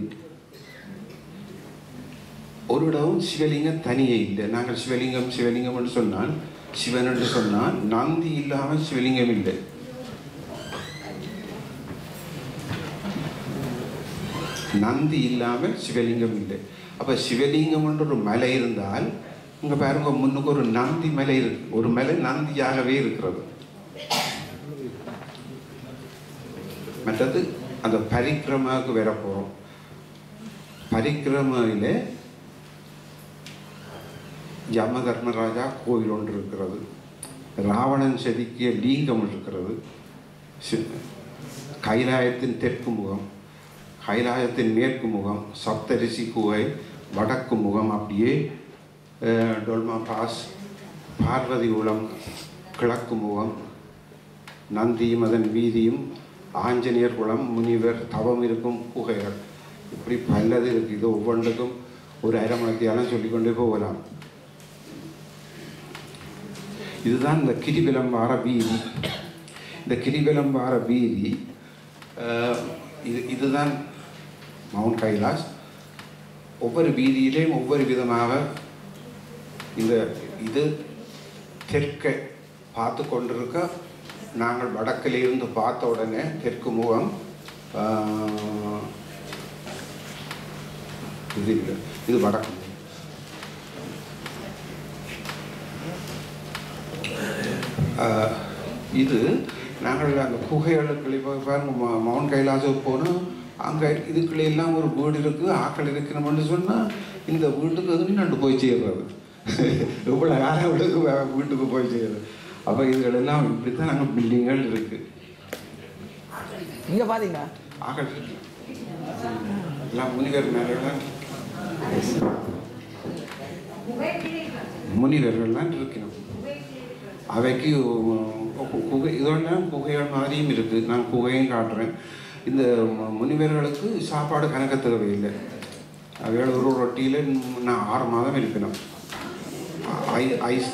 ஒரு இடமும் சிவலிங்கம் தனியே இல்லை. நாங்கள் சிவலிங்கம் என்று சொன்னால், சிவன் என்று சொன்னால் நந்தி இல்லாமல் சிவலிங்கம் இல்லை. நந்தி இல்லாமல் சிவலிங்கம் இல்லை. அப்போ சிவலிங்கம் என்று ஒரு மலை இருந்தால் இங்கே பாருங்க, முன்னுக்கு ஒரு நந்தி மலை இருக்கு. ஒரு மலை நந்தியாகவே இருக்கிறது. மற்றது அந்த பரிக்கிரமாவுக்கு வர போகிறோம். பரிக்கிரமையில் யம தர்மராஜா கோவில் ஒன்று இருக்கிறது, ராவணன் செதுக்கிய லிங்கம் இருக்கிறது, கைலாயத்தின் தெற்கு முகம். கைலாயத்தின் மேற்கு முகம், சப்தரிசி குகை வடக்கு முகம், அப்படியே டோல்மா பாஸ், பார்வதி குளம் கிழக்கு முகம், நந்தியும் அதன் வீதியும், ஆஞ்சநேயர் குளம், முனிவர் தவம் இருக்கும் குகைகள், இப்படி பல்லது இருக்குது. இது ஒவ்வொன்றுக்கும் ஒரு அரை மணித்தியாலும் சொல்லிக்கொண்டே போகலாம். இதுதான் இந்த கிரிவலம்பார வீதி. இந்த கிரிவலம்பார வீதி இதுதான் மவுண்ட் கைலாஷ். ஒவ்வொரு வீதியிலேயும் ஒவ்வொரு விதமாக இது தெற்கை பார்த்து கொண்டிருக்க, நாங்கள் வடக்கிலிருந்து பார்த்த உடனே தெற்கு முகம் இது வடக்கு. இது நாங்கள் அந்த குகைகளுக்குள்ளே பாருங்க, மவுண்ட் கைலாசுக்கு போனால் அங்கே இதுக்குள்ளே எல்லாம் ஒரு வீடு இருக்குது, ஆக்கள் இருக்கணும்னு சொன்னால் இந்த வீட்டுக்கு அது நின்று போய் சேர்றது. இவ்வளோ காலம் வீட்டுக்கு போய் சேர்றது. அப்போ இதுகளெல்லாம் இப்படி தான் நாங்கள் பில்டிங்கள் இருக்குது. இங்கே பார்த்தீங்களா ஆக்கள் இருக்கு எல்லாம் முனிவர் மேலாம் முனிவர்கள்லாம் இருக்கணும். அவைக்கு குகை இதெல்லாம் குகைகள் மாதிரியும் இருக்குது. நான் குகையும் காட்டுறேன். இந்த முனிவர்களுக்கு சாப்பாடு கணக்க தேவையில்லை. அவையோட ஒரு ரொட்டியில் நான் 6 மாதம் இருக்கணும். ஐஸ்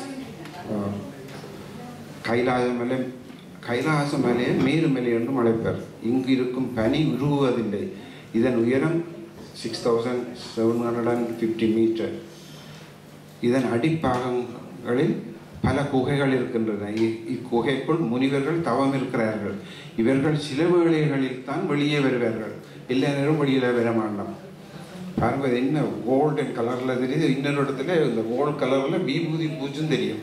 கைலாச மலையை மேருமலை என்றும் அழைப்பார். இங்கு இருக்கும் பனி உருகுவதில்லை. இதன் உயரம் 6750 மீட்டர். இதன் அடிப்பாகங்களில் பல குகைகள் இருக்கின்றன. இக்குகைக்குள் முனிவர்கள் தவம் இருக்கிறார்கள். இவர்கள் சில வேளைகளில் தான் வெளியே வருவார்கள், எல்லா நேரம் வெளியில் வர மாட்டோம். பாருங்க, என்ன கோல்டன் கலரில் தெரியுது. இன்னொரு இடத்துல இந்த கோல்டு கலரில் விபூதி பூச்சும் தெரியும்.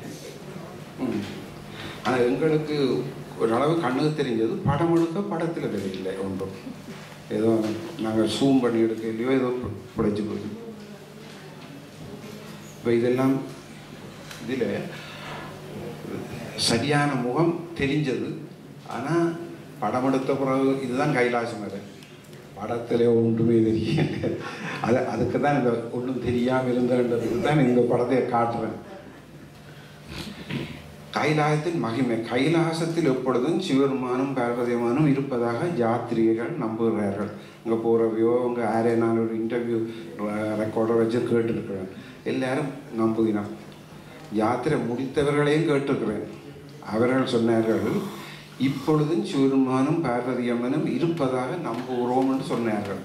ஆனால் எங்களுக்கு ஓரளவு கண்ணுக்கு தெரிஞ்சது. படம் எடுக்க படத்தில் தெரியல ஒன்றும். ஏதோ நாங்கள் ஜூம் பண்ணி எடுக்க இல்லையோ ஏதோ பிழைச்சி போகுது. இப்போ இதெல்லாம் இதில் சரியான முகம் தெரிஞ்சது. ஆனால் படம் எடுத்த பிறகு இதுதான் கைலாச மலை. படத்தில் ஒன்றுமே தெரியல. அதுக்கு தான் இந்த ஒன்றும் தெரியாமல் இருந்ததுக்கு தான் இந்த படத்தை காட்டுறேன். கைலாயத்தின் மகிமை. கைலாசத்தில் எப்பொழுதும் சிவருமானும் பார்வதியமானும் இருப்பதாக யாத்திரிகைகள் நம்புகிறார்கள். அங்கே போகிறவையோ அங்கே யாரே நான் ஒரு இன்டர்வியூ ரெக்கார்டர் வச்சு கேட்டுருக்கிறேன். எல்லாரும் நம்புகிறான். யாத்திரை முடித்தவர்களையும் கேட்டிருக்கிறேன். அவர்கள் சொன்னார்கள், இப்பொழுதும் சிவருமானும் பார்வதியம்மனும் இருப்பதாக நம்புகிறோம் என்று சொன்னார்கள்.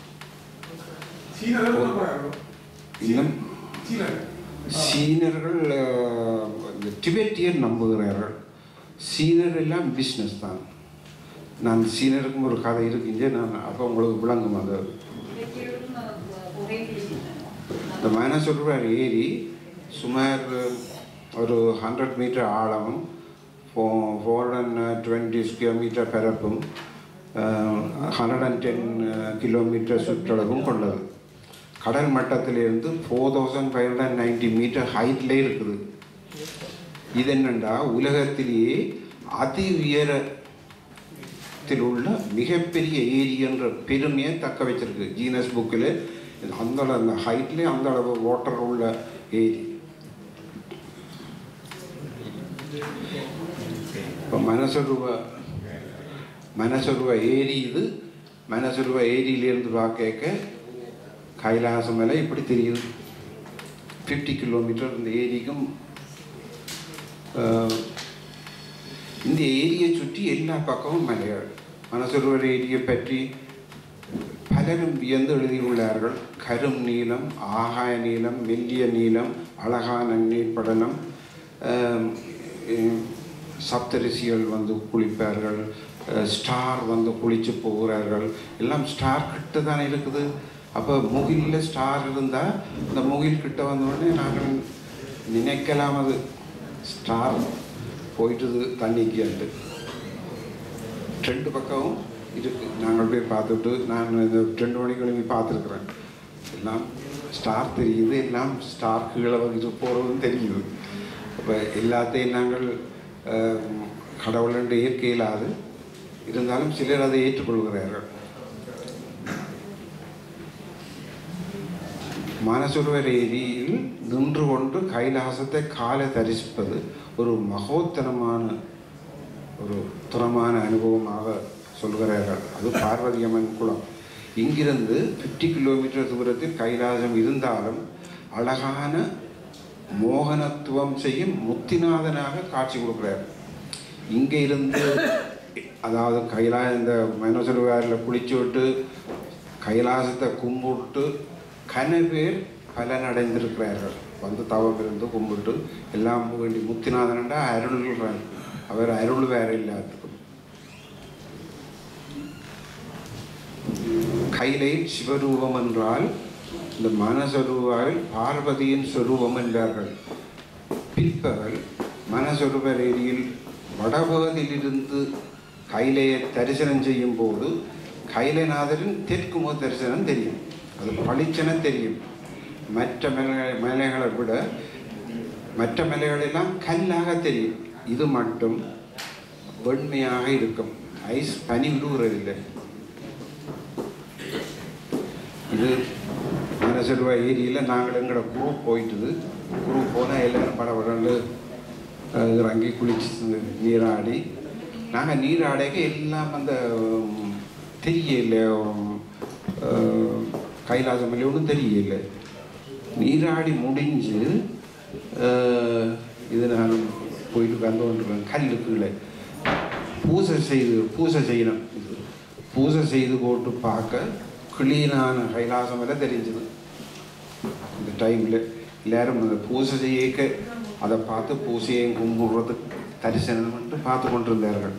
இன்னும் சீனர்கள் டிபெட்டியன் நம்புகிறார்கள். சீனர் எல்லாம் பிஸ்னஸ் தான். நான் சீனருக்கும் ஒரு கதை இருக்குங்க, நான் அப்போ உங்களுக்கு விளங்கும். அது இந்த மைனசொல்வார் ஏரி சுமார் ஒரு 100 மீட்டர் ஆழமும் 420 ஸ்கொயர் மீட்டர் பரப்பும் 110 கிலோமீட்டர் சுற்றளவும் கொண்டது. கடல் மட்டத்திலிருந்து 4590 மீட்டர் ஹைட்ல இருக்குது. இது என்னண்டா உலகத்திலேயே அதி உயரத்தில் உள்ள மிகப்பெரிய ஏரி என்ற பெருமையை தக்க வச்சிருக்கு ஜீனஸ் புக்கில். அந்த ஹைட்லேயே அந்த அளவு வாட்டர் உள்ள ஏரி. இப்போ மனசொருவ ஏரி இது. மனசொருவ ஏரியிலேருந்து பார்க்க கைலாச மலை இப்படி தெரியுது. 50 கிலோமீட்டர் இந்த ஏரிக்கும். இந்த ஏரியை சுற்றி எல்லா பக்கமும் மலைகள். மனசொருவர் ஏரியை பற்றி பலரும் வியந்து எழுதியுள்ளார்கள். கரும் நீளம், ஆகாய நீளம், மெல்லிய நீளம், அழகான நீர்ப்படலம், சப்தரிசிகள் வந்து குளிப்பார்கள், ஸ்டார் வந்து குளிச்சு போகிறார்கள். எல்லாம் ஸ்டார் கிட்ட தானே இருக்குது. அப்போ முகிலில் ஸ்டார் இருந்தால் இந்த முகில் கிட்ட வந்தோடனே நாங்கள் நினைக்கலாம் அது ஸ்டார் போயிட்டுது தண்ணிக்கு. அண்டு 2 பக்கமும் இருக்குது. நாங்கள் போய் பார்த்துட்டு நான் இந்த 2 மணிக்கு கிளம்பி பார்த்துருக்குறேன். எல்லாம் ஸ்டார் தெரியுது, எல்லாம் ஸ்டார் கீழே வந்து போகிறதும் தெரியுது. அப்போ எல்லாத்தையும் நாங்கள் கடவுள் என்று ஏற்க இயலாது. இருந்தாலும் சிலர் அதை ஏற்றுக்கொள்கிறார்கள். மானசரோவர் ஏரியில் நின்று கொண்டு கைலாசத்தை காலை தரிசிப்பது ஒரு மகோத்தரமான ஒரு துறமான அனுபவமாக சொல்கிறார்கள். அது பார்வதி அம்மன் குளம். இங்கிருந்து 50 கிலோமீட்டர் தூரத்தில் கைலாசம் இருந்தாலும் அழகான மோகனத்துவம் செய்யும் முத்திநாதனாக காட்சி கொடுக்குறார். இங்கே இருந்து அதாவது இந்த மனோசரோவரில் குளிச்சு விட்டு கைலாசத்தை கும்பிட்டு கனவேர் பலனடைந்திருக்கிறார்கள். வந்து தவம் இருந்து கும்பிட்டு எல்லாம் வேண்டி முத்திநாதனண்டா அருள்கிறார். அவர் அருள் வேற எல்லாத்துக்கும். கைலை சிவரூபம் என்றால் இந்த மனசரூபாவில் பார்வதியின் சொரூபம் என்றார்கள். பிற்பகல் மனசரூபர் ஏரியில் வடபகுதியிலிருந்து கைலையை தரிசனம் செய்யும் போது கைலைநாதரின் தெற்கு முக தரிசனம் தெரியும். அது பளிச்சென தெரியும். மற்ற மலைகளை விட மற்ற மலைகளெல்லாம் கல்லாக தெரியும். இது மட்டும் வெண்மையாக இருக்கும். ஐஸ் பனி விடுகிறதில்லை. இது மனசருவா ஏரியில் நாங்கள் எங்களோட குரூப் போயிட்டுது. குரூப் போனால் எல்லோரும் படபடன்னு இறங்கி குளிச்சு நீராடி நாங்கள் நீராடைக்கு எல்லாம் அந்த தெரியல கைலாசம் இல்லை ஒன்றும் தெரியல. நீராடி முடிஞ்சு இது நான் போயிட்டு கண்டு கொண்டிருக்கேன். கல்லுக்குள்ளே பூசை செய்யணும். இது பூசை செய்து போட்டு பார்க்க கிளீனான கைலாசம் எல்லாம் தெரிஞ்சுது. இந்த டைமில் எல்லாரும் அந்த பூசை செய்யக்க அதை பார்த்து பூசையும் கும்பிடுறது தரிசனம் மட்டும் பார்த்து கொண்டிருந்தார்கள்.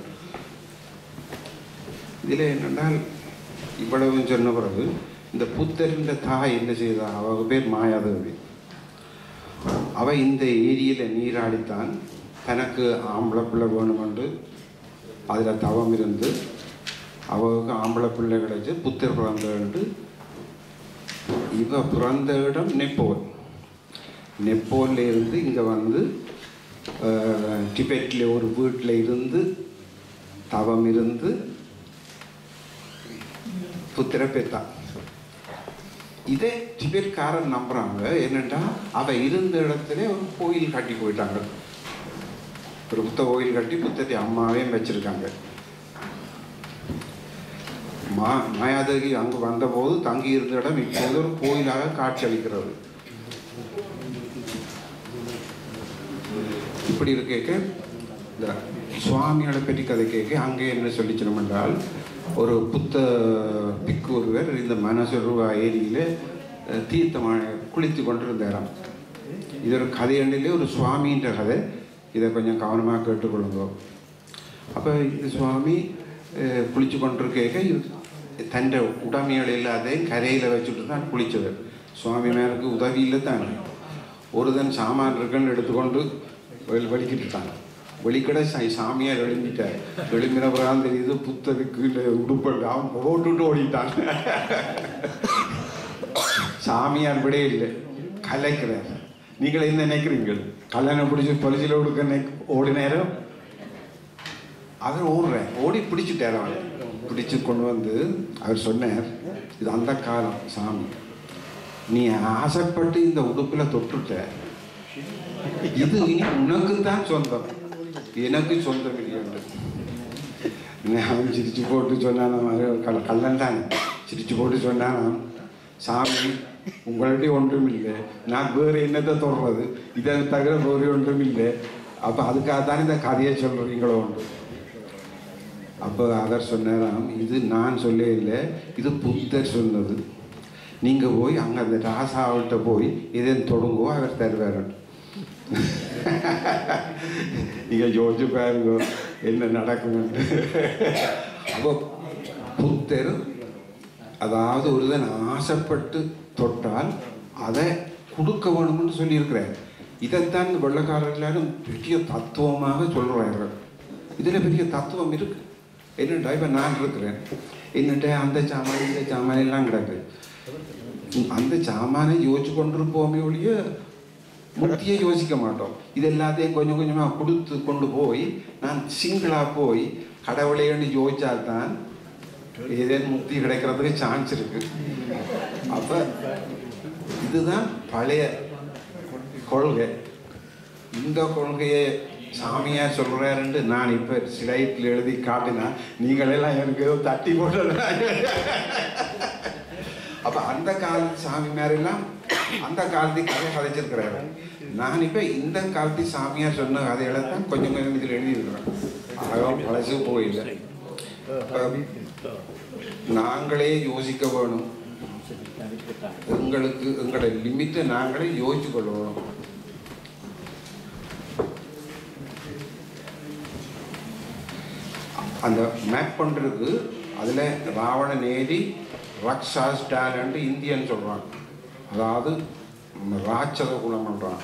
இதில் என்னென்னால் இவ்வளவு சொன்ன பிறகு இந்த புத்தரின் தாய் என்ன செய்தா? அவங்க பேர் மாயாதேவி. அவள் இந்த ஏரியில் நீராடித்தான் தனக்கு ஆம்பளை பிள்ளை வேணுமென்று அதில் தவம் இருந்து அவருக்கு ஆம்பளை பிள்ளை கிடைச்சி புத்தர் பிறந்த. இவ பிறந்த இடம் நெப்போல். நெப்போலில் இருந்து இங்கே வந்து டிபெட்டில் ஒரு வீட்டில் இருந்து தவம் இருந்து புத்திர பெத்தான். இதே டிபெட்காரன் நம்புறாங்க. என்னென்னா அவள் இருந்த இடத்துல ஒரு கோயில் கட்டி போயிட்டாங்க. ஒரு புத்த கோயில் கட்டி புத்தத்தை அம்மாவையும் வச்சிருக்காங்க. மாயாதேவி அங்கு வந்தபோது தங்கி இருந்த இடம் இப்போது ஒரு கோயிலாக காட்சி அளிக்கிறது. இப்படி இருக்க இந்த சுவாமியோட பற்றி கதை கேட்க அங்கே என்ன சொல்லிச்சணும் என்றால், ஒரு புத்த பிக்கு ஒருவர் இந்த மனசருவா ஏரியில் தீர்த்தமான குளித்து கொண்டிருந்தாராம். இது ஒரு கதையண்டிலே ஒரு சுவாமின்ற கதை. இதை கொஞ்சம் கவனமாக கேட்டுக்கொள்ளுங்க. அப்போ இந்த சுவாமி குளித்து கொண்டிருக்க தன் உடமைகள் எல்லாத்தையும் கரையில் வச்சுட்டு தான் குளித்தவர். சுவாமி மேலுக்கு உதவி இல்லை தானே. ஒரு தன் சாமான் இருக்குன்னு எடுத்துக்கொண்டு வலிக்கிட்டுட்டாங்க. வெளிக்கடை சாமியார் எழும்பிட்டார். எழும்பின பிறகு தெரியுது புத்தருக்கு இல்லை உடுப்பல் அவன் போட்டுட்டு ஓடிட்டான். சாமியார் விட இல்லை, கலைக்கிறார். நீங்கள் என்ன நினைக்கிறீங்கள்? கல்யாணம் பிடிச்சி பரிசில் கொடுக்க ஓடி நேரம் அவர் ஓடுறேன். ஓடி பிடிச்சிட்டார். அவன் பிடிச்சு கொண்டு வந்து அவர் சொன்னார், இது அந்த காலம் சாமி, நீ ஆசைப்பட்டு இந்த உடுப்பில் தொட்டுட்ட, இது இனி உனக்கு தான் சொந்தம், எனக்கு சொந்தம் இல்லை. அவன் சிரிச்சு போட்டு சொன்னான். கல்லன் தானே சிரிச்சு போட்டு சொன்னான், சாமி உங்கள்கிட்ட ஒன்றும் இல்லை, நான் வேறு என்னத்தை தொடர்றது, இதை தவிர வேறு ஒன்றும் இல்லை. அப்போ அதுக்காகத்தான் இந்த கதையை சொல்கிறீங்களோ உண்டு. அப்போ அவர் சொன்னாராம், இது நான் சொல்ல இல்லை, இது புத்தர் சொன்னது. நீங்கள் போய் அங்கே அந்த ராசாவிட்ட போய் இதன் தொடங்கோ, அவர் தருவார். நீங்கள் யோசிச்சு பாருங்க என்ன நடக்கும்னு. அப்போ புத்தர் அதாவது ஒருதன் ஆசைப்பட்டு தொட்டால் அதை கொடுக்க வேணும்னு சொல்லியிருக்கிறார். இதைத்தான் வெள்ளக்காரர் எல்லாரும் பெரிய தத்துவமாக சொல்கிறார்கள். இதில் பெரிய தத்துவம் இருக்கு. என்னட்டா இப்போ நான் இருக்கிறேன், என்னட்ட அந்த சாமான் இந்த சாமான் எல்லாம் கிடக்கு. அந்த சாமானை யோசிச்சு கொண்டிருப்போமே ஒழிய முக்தியை யோசிக்க மாட்டோம். இது எல்லாத்தையும் கொஞ்சம் கொஞ்சமாக கொடுத்து கொண்டு போய் நான் சிங்கிளாக போய் கடவுளைன்னு யோசிச்சால்தான் ஏதேனும் முக்தி கிடைக்கிறதுக்கு சான்ஸ் இருக்கு. அப்போ இதுதான் பழைய கொள்கை. இந்த கொள்கையை சாமியார் சொல்கிறாருன்ட்டு நான் இப்போ ஸ்லைட்டில் எழுதி காட்டினா நீங்களெல்லாம் எனக்கு ஏதோ தட்டி போட்டு. அப்போ அந்த காலத்து சாமியாரெல்லாம் அந்த காலத்துக்கு கதை கதைச்சிருக்கிறாரு. நான் இப்போ இந்த காலத்து சாமியார் சொன்ன கதைகளை தான் கொஞ்சம் கொஞ்சம் இதில் எழுதியிருக்கிறேன். அழகாக பழசு போயில்லை. நாங்களே யோசிக்க வேணும். எங்களுக்கு எங்களோட லிமிட்டை நாங்களே யோசிச்சு கொள்ளணும். அந்த மேப் பண்ணுறதுக்கு அதில் ராவணன் ஏறி ரக்ஷாஸ் டேலண்ட் இந்தியன்னு சொல்கிறான். அதாவது ராட்சத குணம் பண்ணுறான்.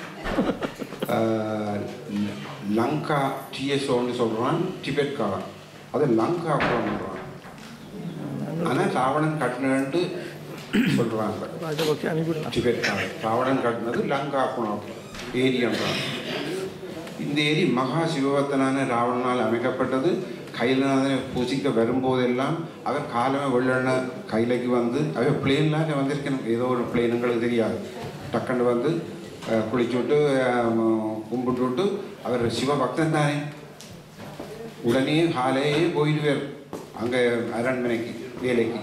லங்கா டிஎஸ்ஓன்னு சொல்கிறான் டிபெட்காரன். அது லங்கா குணம் பண்ணுறான். ஆனால் ராவணன் கட்டினு சொல்கிறாங்க டிபெட்காரன். ராவணன் கட்டினது லங்கா குணம் ஏரின்றான். இந்த ஏரி மகா சிவபக்தனான ராவணனால் அமைக்கப்பட்டது. கைலாசனை பூசிக்க வரும்போதெல்லாம் அவர் காலமே வெள்ளன கைலைக்கு வந்து அவர் பிளேன்லாம் வந்திருக்கணும். ஏதோ ஒரு பிளேன் எங்களுக்கு தெரியாது. டக்குன்னு வந்து குளிச்சு விட்டு கும்பிட்டு விட்டு அவர் சிவபக்தன் தானே. உடனே காலையே போயிடுவார் அங்கே அரண்மனைக்கு வேலைக்கு.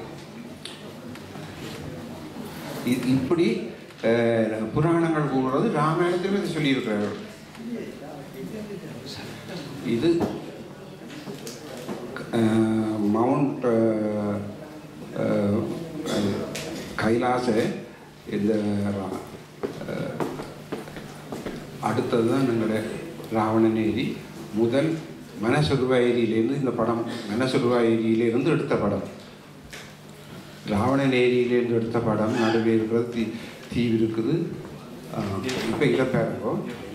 இப்படி புராணங்கள் கூறுறது ராமாயணத்திலும் இது சொல்லியிருக்கிறார்கள். இது மவுண்ட் கைலாச இந்த அடுத்தது தான் எங்களுடைய ராவணன் ஏரி. முதல் மனசுருவா ஏரியிலேருந்து இந்த படம் மனசுருவா ஏரியிலேருந்து எடுத்த படம். ராவணன் ஏரியிலேருந்து எடுத்த படம். நடுவே இருக்கிறது தீவு இருக்குது. இப்போ இதை பாருங்கோ.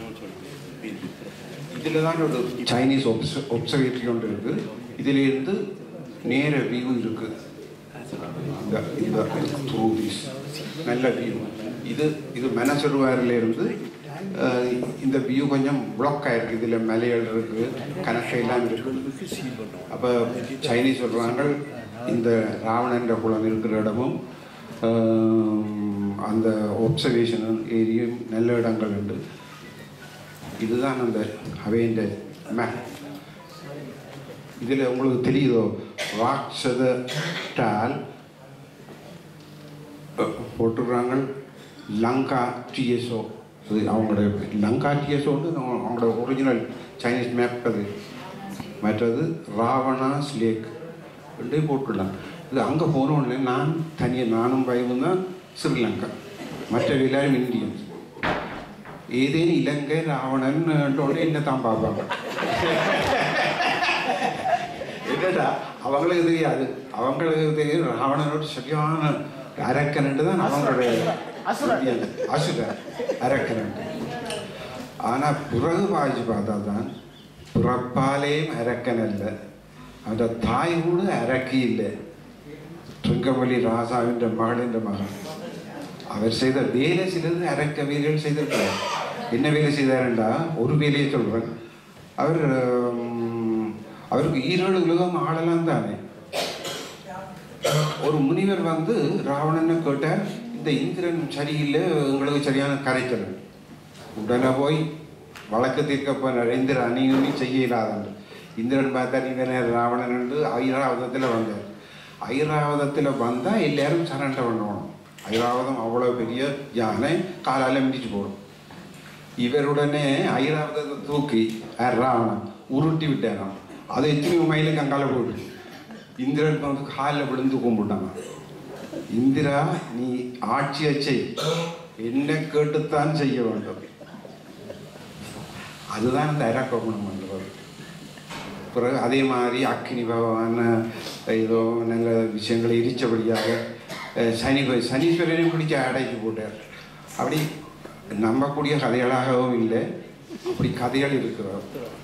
இதில் தான் ஒரு சைனீஸ் ஒப்சர்வேட்டரி ஒன்று இருக்குது. இதிலேருந்து நேர வியூ இருக்குது. இந்த த்ரூதிஸ் நல்ல வியூ. இது மனசருவாரிலேருந்து இந்த வியூ கொஞ்சம் பிளாக் ஆகிருக்கு. இதில் மலைகள் இருக்குது, கணக்கையெல்லாம் இருக்குது. அப்போ சைனீஸ் சொல்கிறாங்க இந்த ராவணன்ற குளம் இருக்கிற இடமும் அந்த ஒப்சர்வேஷன் ஏரியும் நல்ல இடங்கள் உண்டு. இதுதான் அந்த அவையின் மேப். இதில் உங்களுக்கு தெரியுதோ ராட்சத டால் போட்டுக்கிறாங்க. லங்கா டிஎஸ்ஓ அது அவங்களோட லங்கா டிஎஸ்ஓன்னு அவங்களோட ஒரிஜினல் சைனீஸ் மேப். அது மற்றது ராவணாஸ் லேக் ரெண்டே போட்டுடலாம். இது அங்கே போனோடனே நான் தனியாக நானும் பயவும் தான் ஸ்ரீலங்கா, மற்ற எல்லாரும் இந்தியன்ஸ். ஏதேனும் இலங்கை ராவணன் என்ன தான் பார்ப்பாங்க. என்னடா அவங்களுக்கு தெரியாது. அவங்களுக்கு தெரியும் ராவணனோட சரியான அரக்கனண்டு தான் அவங்களுடைய அசுர அரக்கனண்டு. ஆனால் பிறகு வாய்ச்சி பார்த்தா தான் பிறப்பாலேயும் அரக்கன் இல்லை, அந்த தாய் கூட அரக்கி இல்லை. துங்கமலி ராசாவின் மகளின் மகன். அவர் செய்த வேலை செய்தது அரக்க வேலைகள் செய்திருக்கிறார். என்ன வேலை செய்தாருண்டா ஒரு வேலையை சொல்கிறேன். அவருக்கு ஈரோடு உலகம் ஆளலாம் தானே. ஒரு முனிவர் வந்து ராவணனை கேட்டார், இந்த இந்திரன் சரியில்லை, உங்களுக்கு சரியான கரைச்சல். உடனே போய் வழக்கு தீர்க்க போனார். இந்திரன் அணியுனி செய்ய இல்லாத இந்திரன் பார்த்தா நீங்கள் ராவணன் என்று ஐராவதத்தில் வந்தார். ஐராவதத்தில் வந்தால் எல்லாரும் சரண்டை பண்ணணும். ஐராவதம் அவ்வளோ பெரிய யானை, காலால் மிதிச்சு போடும். இவருடனே ஐராவதத்தை தூக்கி ராவணன் உருட்டி விட்டாராம். அதை எத்தனை மைலுக்கு அங்கால போயிட்டு இந்திரன் வந்து காலில் விழுந்து கும்பிட்டாங்க. இந்திரா, நீ ஆட்சியை செய், என்ன கேட்டுத்தான் செய்ய வேண்டும். அதுதான் இந்த அரக்க குணம் பண்ணுறது. பிறகு அதே மாதிரி அக்னி பகவான் ஏதோ நல்ல விஷயங்களை எரிச்சபடியாக சனீஸ்வரனையும் பிடிச்ச அடைச்சி போட்டார். அப்படி நம்பக்கூடிய கதைகளாகவும் இல்லை, அப்படி கதைகள் இருக்கிறோம்.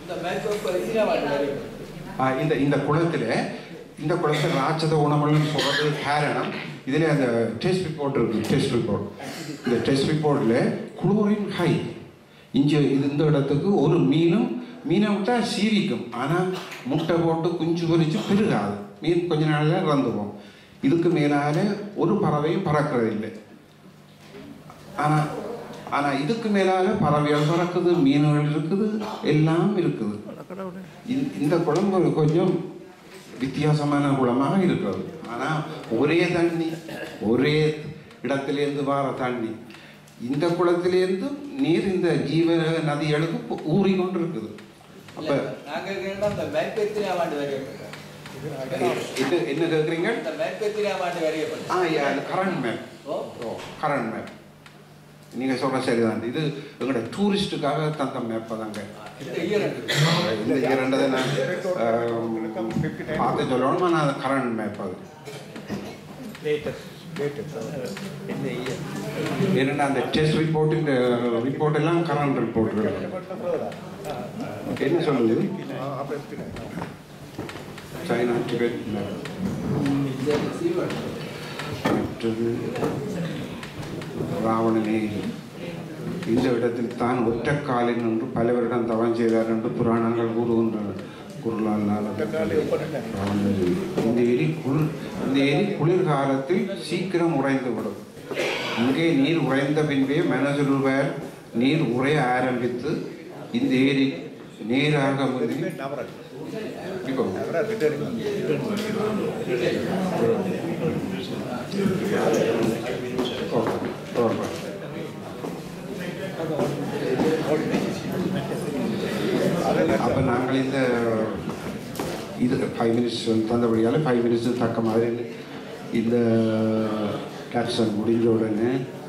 இந்த குளத்தில் ராட்சத உணவுன்னு சொல்கிறது காரணம். இதில் அந்த டெஸ்ட் ரிப்போர்ட் இருக்குது. டெஸ்ட் ரிப்போர்ட், இந்த டெஸ்ட் ரிப்போர்ட்டில் குளோரின் ஹை. இந்த இடத்துக்கு ஒரு மீனை விட்டால் சீரிக்கும், ஆனால் முட்டை போட்டு குஞ்சு பொரிச்சு பெருகாது. மீன் கொஞ்ச நாளில் இறந்துவோம். இதுக்கு மேலால் ஒரு பறவையும் பறக்கிறது இல்லை. ஆனால் இதுக்கு மேலால் பறவைகள் பறக்குது, மீன்கள் இருக்குது, எல்லாம் இருக்குது. இந்த குளம் கொஞ்சம் வித்தியாசமான குளமாக இருக்கிறது. ஆனால் ஒரே தண்ணி, ஒரே இடத்திலேருந்து வர தண்ணி, இந்த குளத்திலேருந்து நீர் இந்த ஜீவ நதிகளுக்கு ஊறிக்கொண்டு இருக்குது. அப்போ என்ன கேட்குறீங்க? Current map. கரண்ட் மேப் நீங்கள் சொல்கிற சரிதான். இது எங்களோட டூரிஸ்ட்டுக்காக தந்த மேப்பை தாங்க. இந்த இரண்டதை நான் பார்த்து சொல்லணுமா? நான் கரண்ட் மேப் அது என்னென்னா அந்த டெஸ்ட் ரிப்போர்ட் எல்லாம் கரண்ட் ரிப்போர்ட்டுகள். என்ன சொல்லுது? சைனா டிபெட் ராவணனே இந்த இடத்தில் தான் ஒற்றக்காலின் என்று பலவரிடம் தவம் செய்தார் என்று புராணங்கள் கூறுகின்றன. இந்த எரி குளிர்காலத்தில் சீக்கிரம் உறைந்துவிடும். இங்கே நீர் உறைந்த பின்பே மனசுருவர் நீர் உறைய ஆரம்பித்து இந்த ஏரி நீராக அப்போ நாங்கள் இந்த இது 5 minutes தந்தபடியால் 5 minutes தக்க மாதிரி இந்த கேப்சன் முடிஞ்ச உடனே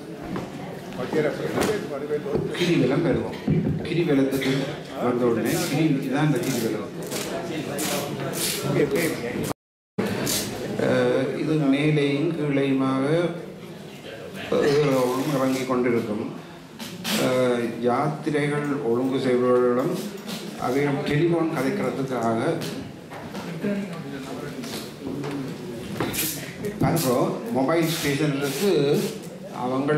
கிரிவலம் பெறுவோம். கிரிவலத்துக்கு வந்த உடனே இதுதான் இந்த கிரிவலம். இது மேலேயும் கீழையுமாக இறங்கி கொண்டிருக்கும். யாத்திரைகள் ஒழுங்கு செய்பவர்களிடம் அவையும் டெலிஃபோன் கதைக்கிறதுக்காக பாருங்க, மொபைல் ஸ்டேஷனுக்கு அவங்கள்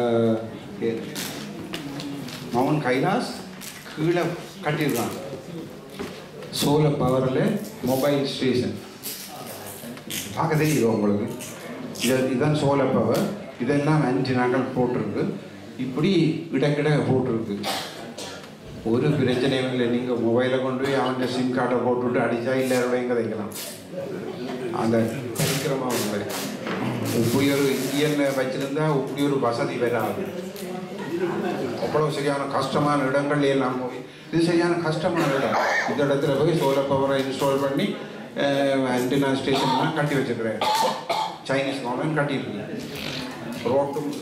மவுண்ட் கைலாஸ் கீழே கட்டியிருக்காங்க. சோலார் பவரில் மொபைல் ஸ்டேஷன் பார்க்க தெரியுது உங்களுக்கு. இதுதான் சோலார் பவர். இதெல்லாம் 5 நாட்கள் போட்டிருக்கு. இப்படி இடக்கிட போட்டிருக்கு. ஒரு பிரச்சனையும் இல்லை. நீங்கள் மொபைலை கொண்டு போய் அவன் சிம் கார்டை போட்டுவிட்டு அடித்தா எல்லாரோடையும் கதைக்கலாம். அந்த சீக்கிரமாக உங்களை இப்படி ஒரு இந்தியன் வச்சுருந்தா இப்படி ஒரு வசதி வராது. அவ்வளோ சரியான கஷ்டமான இடங்கள் எல்லாம் போய் இது சரியான கஷ்டமான இடம். இந்த இடத்துல போய் சோலார் பவரை இன்ஸ்டால் பண்ணி ஆண்டெனா ஸ்டேஷன்லாம் கட்டி வச்சுருக்கிறேன். சைனீஸ் கவர்மெண்ட் கட்டியிருக்கு. ரோட்டும்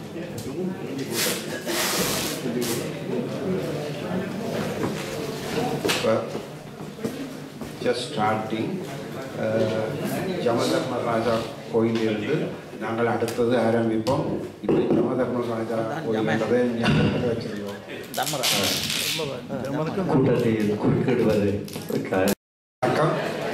ஜஸ்ட் ஸ்டார்டிங். யமதர்மராஜா கோயிலிருந்து நாங்கள் அடுத்தது ஆரம்பிப்போம். இப்போ யமதர்மராஜா கோயில்ன்றதை ஞாபகத்தில் வச்சிருக்கோம். கூட்டத்தை குறுக்கிடுவது வணக்கம்.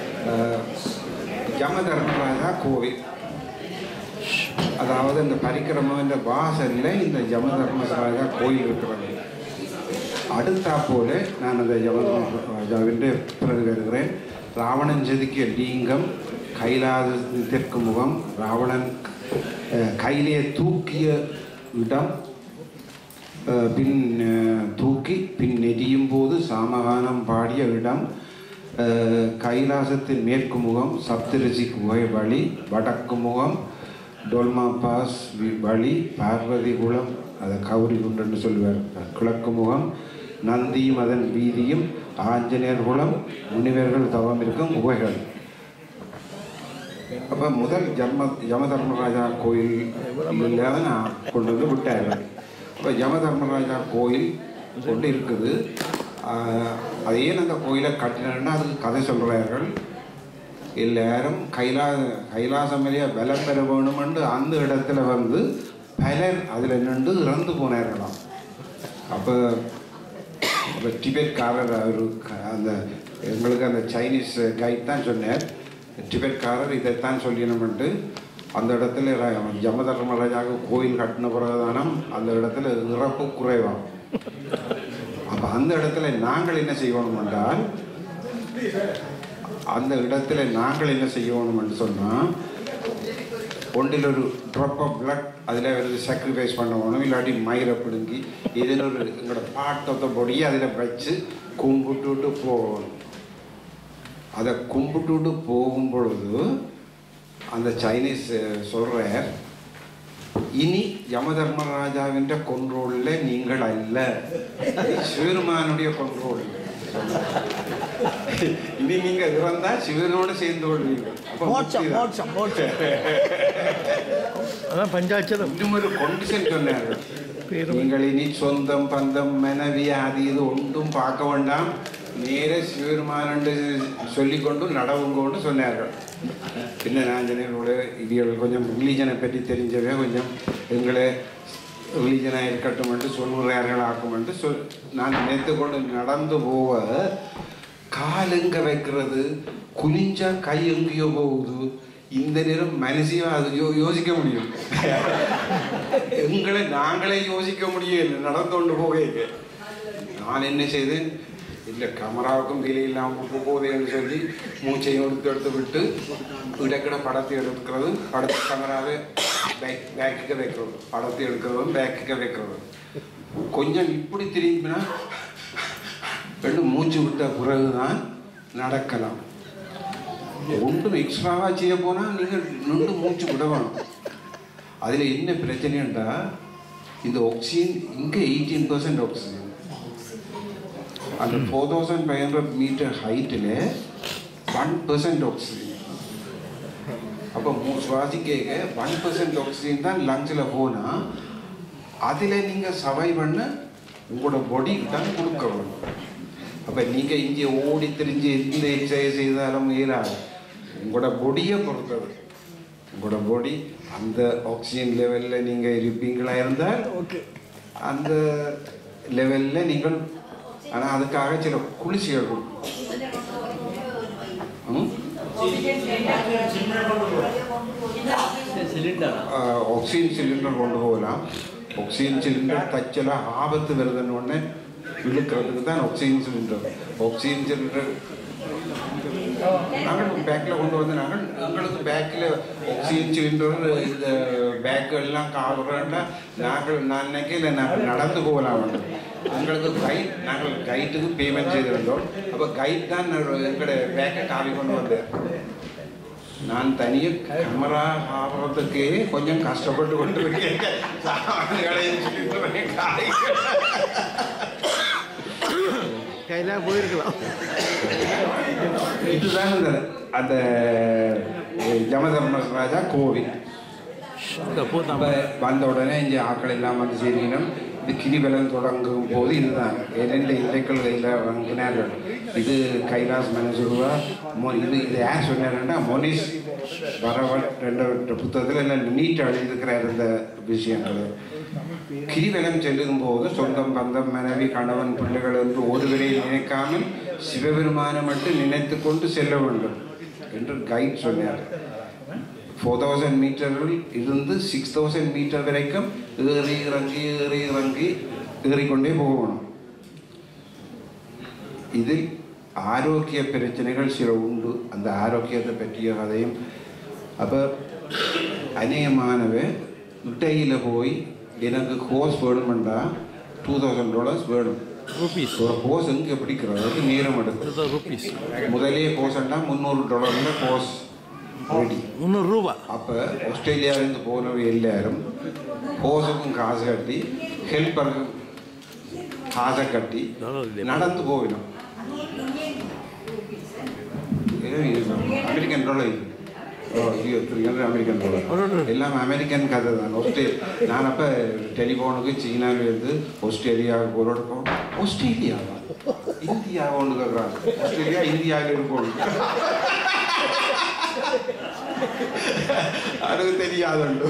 யமதர்மராஜா கோவில், அதாவது இந்த பரிக்கிரமன்ற வாசலில் இந்த யமதர்மராஜா கோயில் இருக்கிறது. அடுத்தா போல நான் அந்த யமதர்மராஜாவின் பிறகு வருகிறேன். ராவணன் செதுக்கிய லிங்கம், கைலாசத்தின் தெற்கு முகம், ராவணன் கையிலே தூக்கிய இடம், பின் தூக்கி பின் நெறியும் போது சாமகானம் பாடிய இடம், கைலாசத்தின் மேற்கு முகம், சப்தரிசி குகை வழி, வடக்கு முகம், டோல்மா பாஸ் வழி, பார்வதி குளம், அதை கௌரி குண்டன்னு சொல்லுவார், கிழக்கு முகம், நந்தியும் அதன் வீதியும், ஆஞ்சநேயர் குளம், முனிவர்கள் தவம் இருக்கும் குகைகள். அப்போ முதல் யமதர்மராஜா கோயில் நான் கொண்டு வந்து விட்டார்கள். அப்போ யமதர்மராஜா கோயில் கொண்டு இருக்குது. அது ஏன் அந்த கோயிலை கட்டினா அதுக்கு கதை சொல்கிறார்கள். எல்லாரும் கைலாசம் வழியா பலம் பெற வேணுமென்று அந்த இடத்துல வந்து பலர் அதில் நின்று இறந்து போனார்களாம். அப்போ டிபெட்காரர் அவர் அந்த எங்களுக்கு அந்த சைனீஸ் கைட் தான் சொன்னார். டிபெட்காரர் இதைத்தான் சொல்லினோம்ட்டு அந்த இடத்துல யமதர்மராஜாவுக்கு கோயில் கட்டின பிறகுதானம் அந்த இடத்துல இறப்பு குறைவாம். அப்போ அந்த இடத்துல நாங்கள் என்ன செய்யணும் என்றால், அந்த இடத்துல நாங்கள் என்ன செய்யணும் என்று சொன்னால், ஒன்றிலொரு ட்ராப் ஆஃப் பிளட் அதில் வந்து சாக்ரிஃபைஸ் பண்ணணும், இல்லாட்டி மயிரை பிடுங்கி இதில் ஒரு எங்களோட பார்ட் ஆஃப் த பொடியை அதில் வச்சு கும்பிட்டுட்டு போகணும். அதை கும்பிட்டுட்டு போகும் பொழுது அந்த சைனீஸ் சொல்கிறார், இனி யமதர்மராஜாவின் கொண்ட்ரோலில் நீங்கள் அல்ல, சிவருமானுடைய கொண்ட்ரோல். இனி நீங்க இறந்தா சிவனோடு சேர்ந்து கொள்வீங்க. இன்னும் ஒரு கண்டிஷன் சொன்னார்கள், நீங்கள் இனி சொந்தம் பந்தம் மனைவி அது இது ஒன்றும் பார்க்க வேண்டாம், நேர சிவருமானு சொல்லிக்கொண்டு நடவுங்கொண்டு சொன்னார்கள். பின்ன நான் சொன்னேன், இவர்கள் கொஞ்சம் ரிலீஜனை பற்றி தெரிஞ்சவே கொஞ்சம் எங்களை ரிலீஜனாக இருக்கட்டும் என்று சொல்கிறார்கள் ஆக்கும் என்று நான் நினைத்து கொண்டு நடந்து போக கால் எங்கே வைக்கிறது, குனிஞ்சா கை எங்கேயோ போகுது. இந்த நேரம் மனசையும் அது யோசிக்க முடியும், எங்களை நாங்களே யோசிக்க முடியும் நடந்து கொண்டு போக. நான் என்ன செய்தேன், இல்லை கேமராவுக்கும் விலை இல்லாமல் போகுதுன்னு சொல்லி மூச்சையும் எடுத்து விட்டு இடக்கிட படத்தை எடுக்கிறது, படத்தை கேமராவை பேக்குக்கு வைக்கிறது, படத்தை எடுக்கிறதும் பேக்குக்கு வைக்கிறது. கொஞ்சம் இப்படி திரும்பினா ரெண்டு மூச்சு விட்ட பிறகுதான் நடக்கலாம். ஒன்றும் எக்ஸ்ட்ராவாக செய்ய போனால் நீங்கள் ரெண்டு மூச்சு விட வேணும். அதில் என்ன பிரச்சனைண்டா, இந்த ஆக்சிஜன் இங்கே 18% ஆக்சிஜன், அந்த 4500 மீட்டர் ஹைட்டில் 1% ஆக்சிஜன். அப்போ சுவாசிக்க 1% ஆக்சிஜன் தான் லங்ஸில் போனால் அதில் நீங்கள் சர்வை பண்ண உங்களோட பாடிக்கு தான் கொடுக்க வேணும். அப்போ நீங்கள் இங்கே ஓடி திரிஞ்சு எந்த எக்ஸசைஸ் செய்தாலும் ஏறாது, உங்களோட பாடியை பொறுத்தது. உங்களோட பாடி அந்த ஆக்சிஜன் லெவலில் நீங்கள் இருப்பீங்களா இருந்தால் அந்த லெவலில் நீங்கள், ஆனால் அதுக்காக சில குளிர்ச்சிகள் கொடுக்கும். ஆக்சிஜன் சிலிண்டர் கொண்டு போகலாம். ஆக்சிஜன் சிலிண்டர் தச்செல்லாம் ஆபத்து வருதுன்னு ஒன்று இழுக்கிறதுக்கு தான் ஆக்சிஜன் சிலிண்டர். ஆக்சிஜன் சிலிண்டர் நாங்கள் பேக்கில் கொண்டு வந்து எங்களுக்கு பேக்கில் ஆக்சிஜன் சிலிண்டர் இந்த பேக்கு எல்லாம் காவுறேன்னா நான் நினைக்கல நாங்கள் நடந்து போகலாம். எங்களுக்கு கைட், நாங்கள் கைட்டுக்கு பேமெண்ட் செய்திருந்தோம். அப்போ கைட் தான் எங்களோட பேக்கை காவி கொண்டு வந்தேன். நான் தனியாக கேமரா ஆகிறதுக்கே கொஞ்சம் கஷ்டப்பட்டு கொண்டு இருக்கேன். கையில் போயிருக்கலாம். இதுதான் அந்த யமதர்மராஜா கோவில். வந்த உடனே இங்கே ஆக்கள் எல்லாம் வந்து சேர்க்கணும். இது கிரிவலம் தொடங்கும் போது இதுதான் 2 இலைக்கள் கையில் வாங்கினார்கள். இது கைலாஸ் மனசுருவா. இது யார் சொன்னாருன்னா மோனிஷ் வரவன் 2 புத்தகத்தில் எல்லாம் நீட்டாக எழுதியிருக்கிறார் இந்த விஷயங்கள். கிரிவலம் செல்லும் போது சொந்தம் பந்தம் மனைவி கணவன் பிள்ளைகள் என்று ஒருவரை நினைக்காமல் சிவபெருமானை மட்டும் நினைத்து கொண்டு செல்ல வேண்டும் என்று கைட் சொன்னார். 4000 மீட்டர்கள் இருந்து 6000 மீட்டர் வரைக்கும் ஏறி இறங்கி ஏறிக்கொண்டே போகணும். இதில் ஆரோக்கிய பிரச்சனைகள் சில உண்டு. அந்த ஆரோக்கியத்தை பற்றிய கதையும். அப்போ அநேகமானவை இட்டையில் போய் எனக்கு கோர்ஸ் வேணுமெண்டா $2000 வேணும். ஒரு கோர்ஸ் எங்கே பிடிக்கிறதுக்கு நேரம் எடுக்கும். முதலே கோர்ஸ்ண்டா $300 கோர்ஸ் ரெடி, $300. அப்போ ஆஸ்திரேலியாவிலேருந்து போனவை எல்லாரும் கோர்ஸுக்கும் காசு கட்டி ஹெல்ப்பருக்கு காசை கட்டி நடந்து போயிடும். அமெரிக்கன் டாலர், $300 அமெரிக்கன் டாலர், எல்லாமே அமெரிக்கன் கதை தான். நான் அப்போ டெலிஃபோனுக்கு சீனாவிலேருந்து ஆஸ்திரேலியாவுக்கு போகிறோம். ஆஸ்திரேலியாவா இந்தியாவை ஒன்று கேட்குறாங்க. ஆஸ்திரேலியா இந்தியாவில் இருக்கும், அது தெரியாதுண்டு.